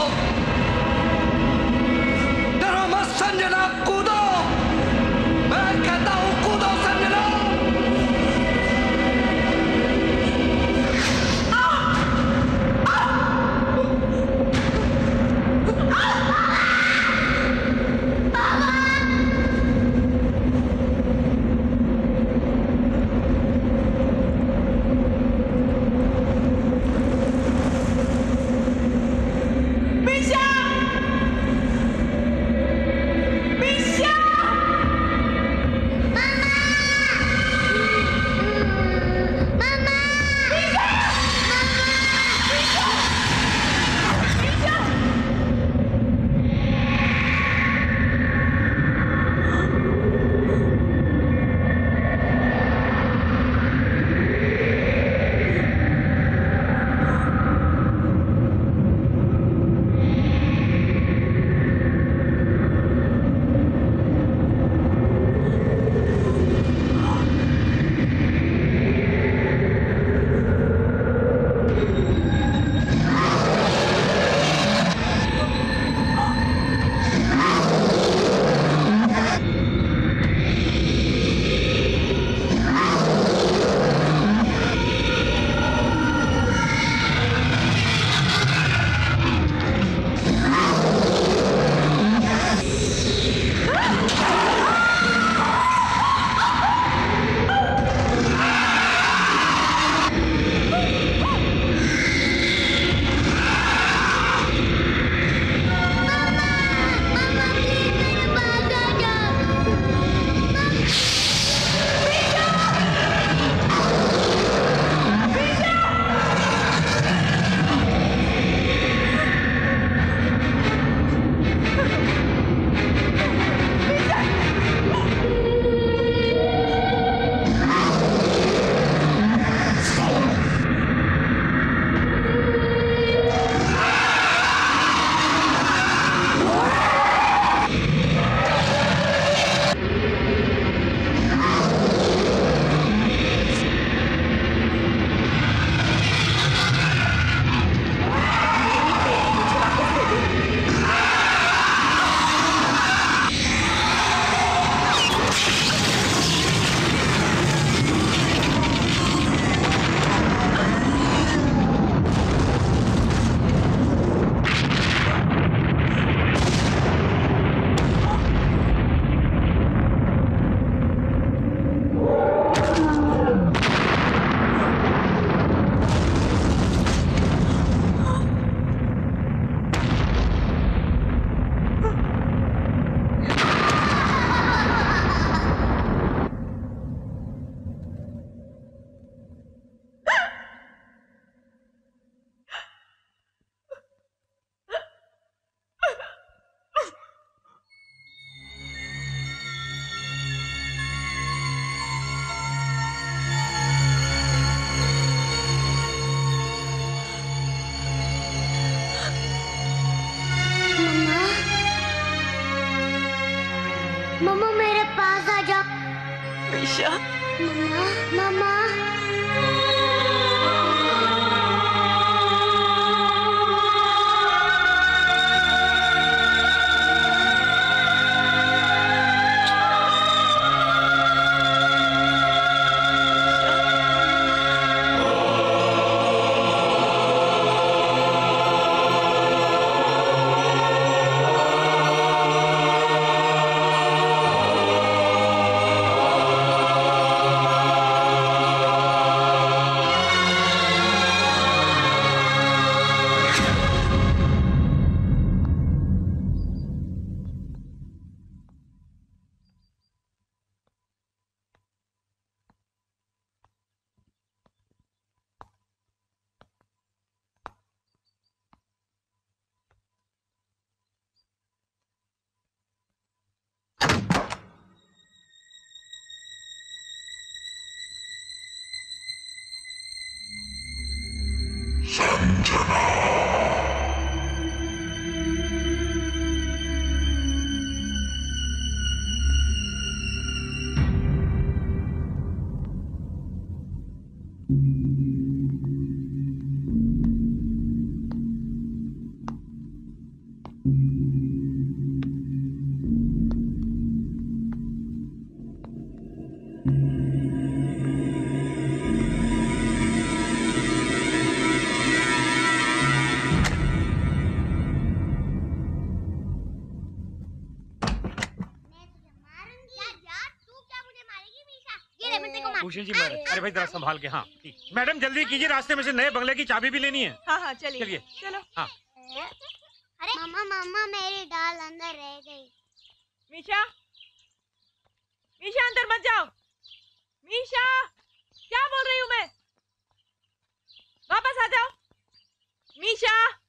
डरो मत संजना, कूदो, मैं कहता हूं कूदो संजना।
मीशा।
मम्मा
भूषण जी मारे। अरे भाई जरा संभाल के। हाँ ठीक। मैडम जल्दी कीजिए, रास्ते में से नए बंगले की चाबी भी लेनी है।
हाँ हाँ चलिए
चलिए।
चलो।
हाँ
अरे मम्मा मेरी डाल अंदर रह गई।
मीशा, मीशा अंदर मत जाओ। मीशा, क्या बोल रही हूँ मैं? वापस आ जाओ। मीशा।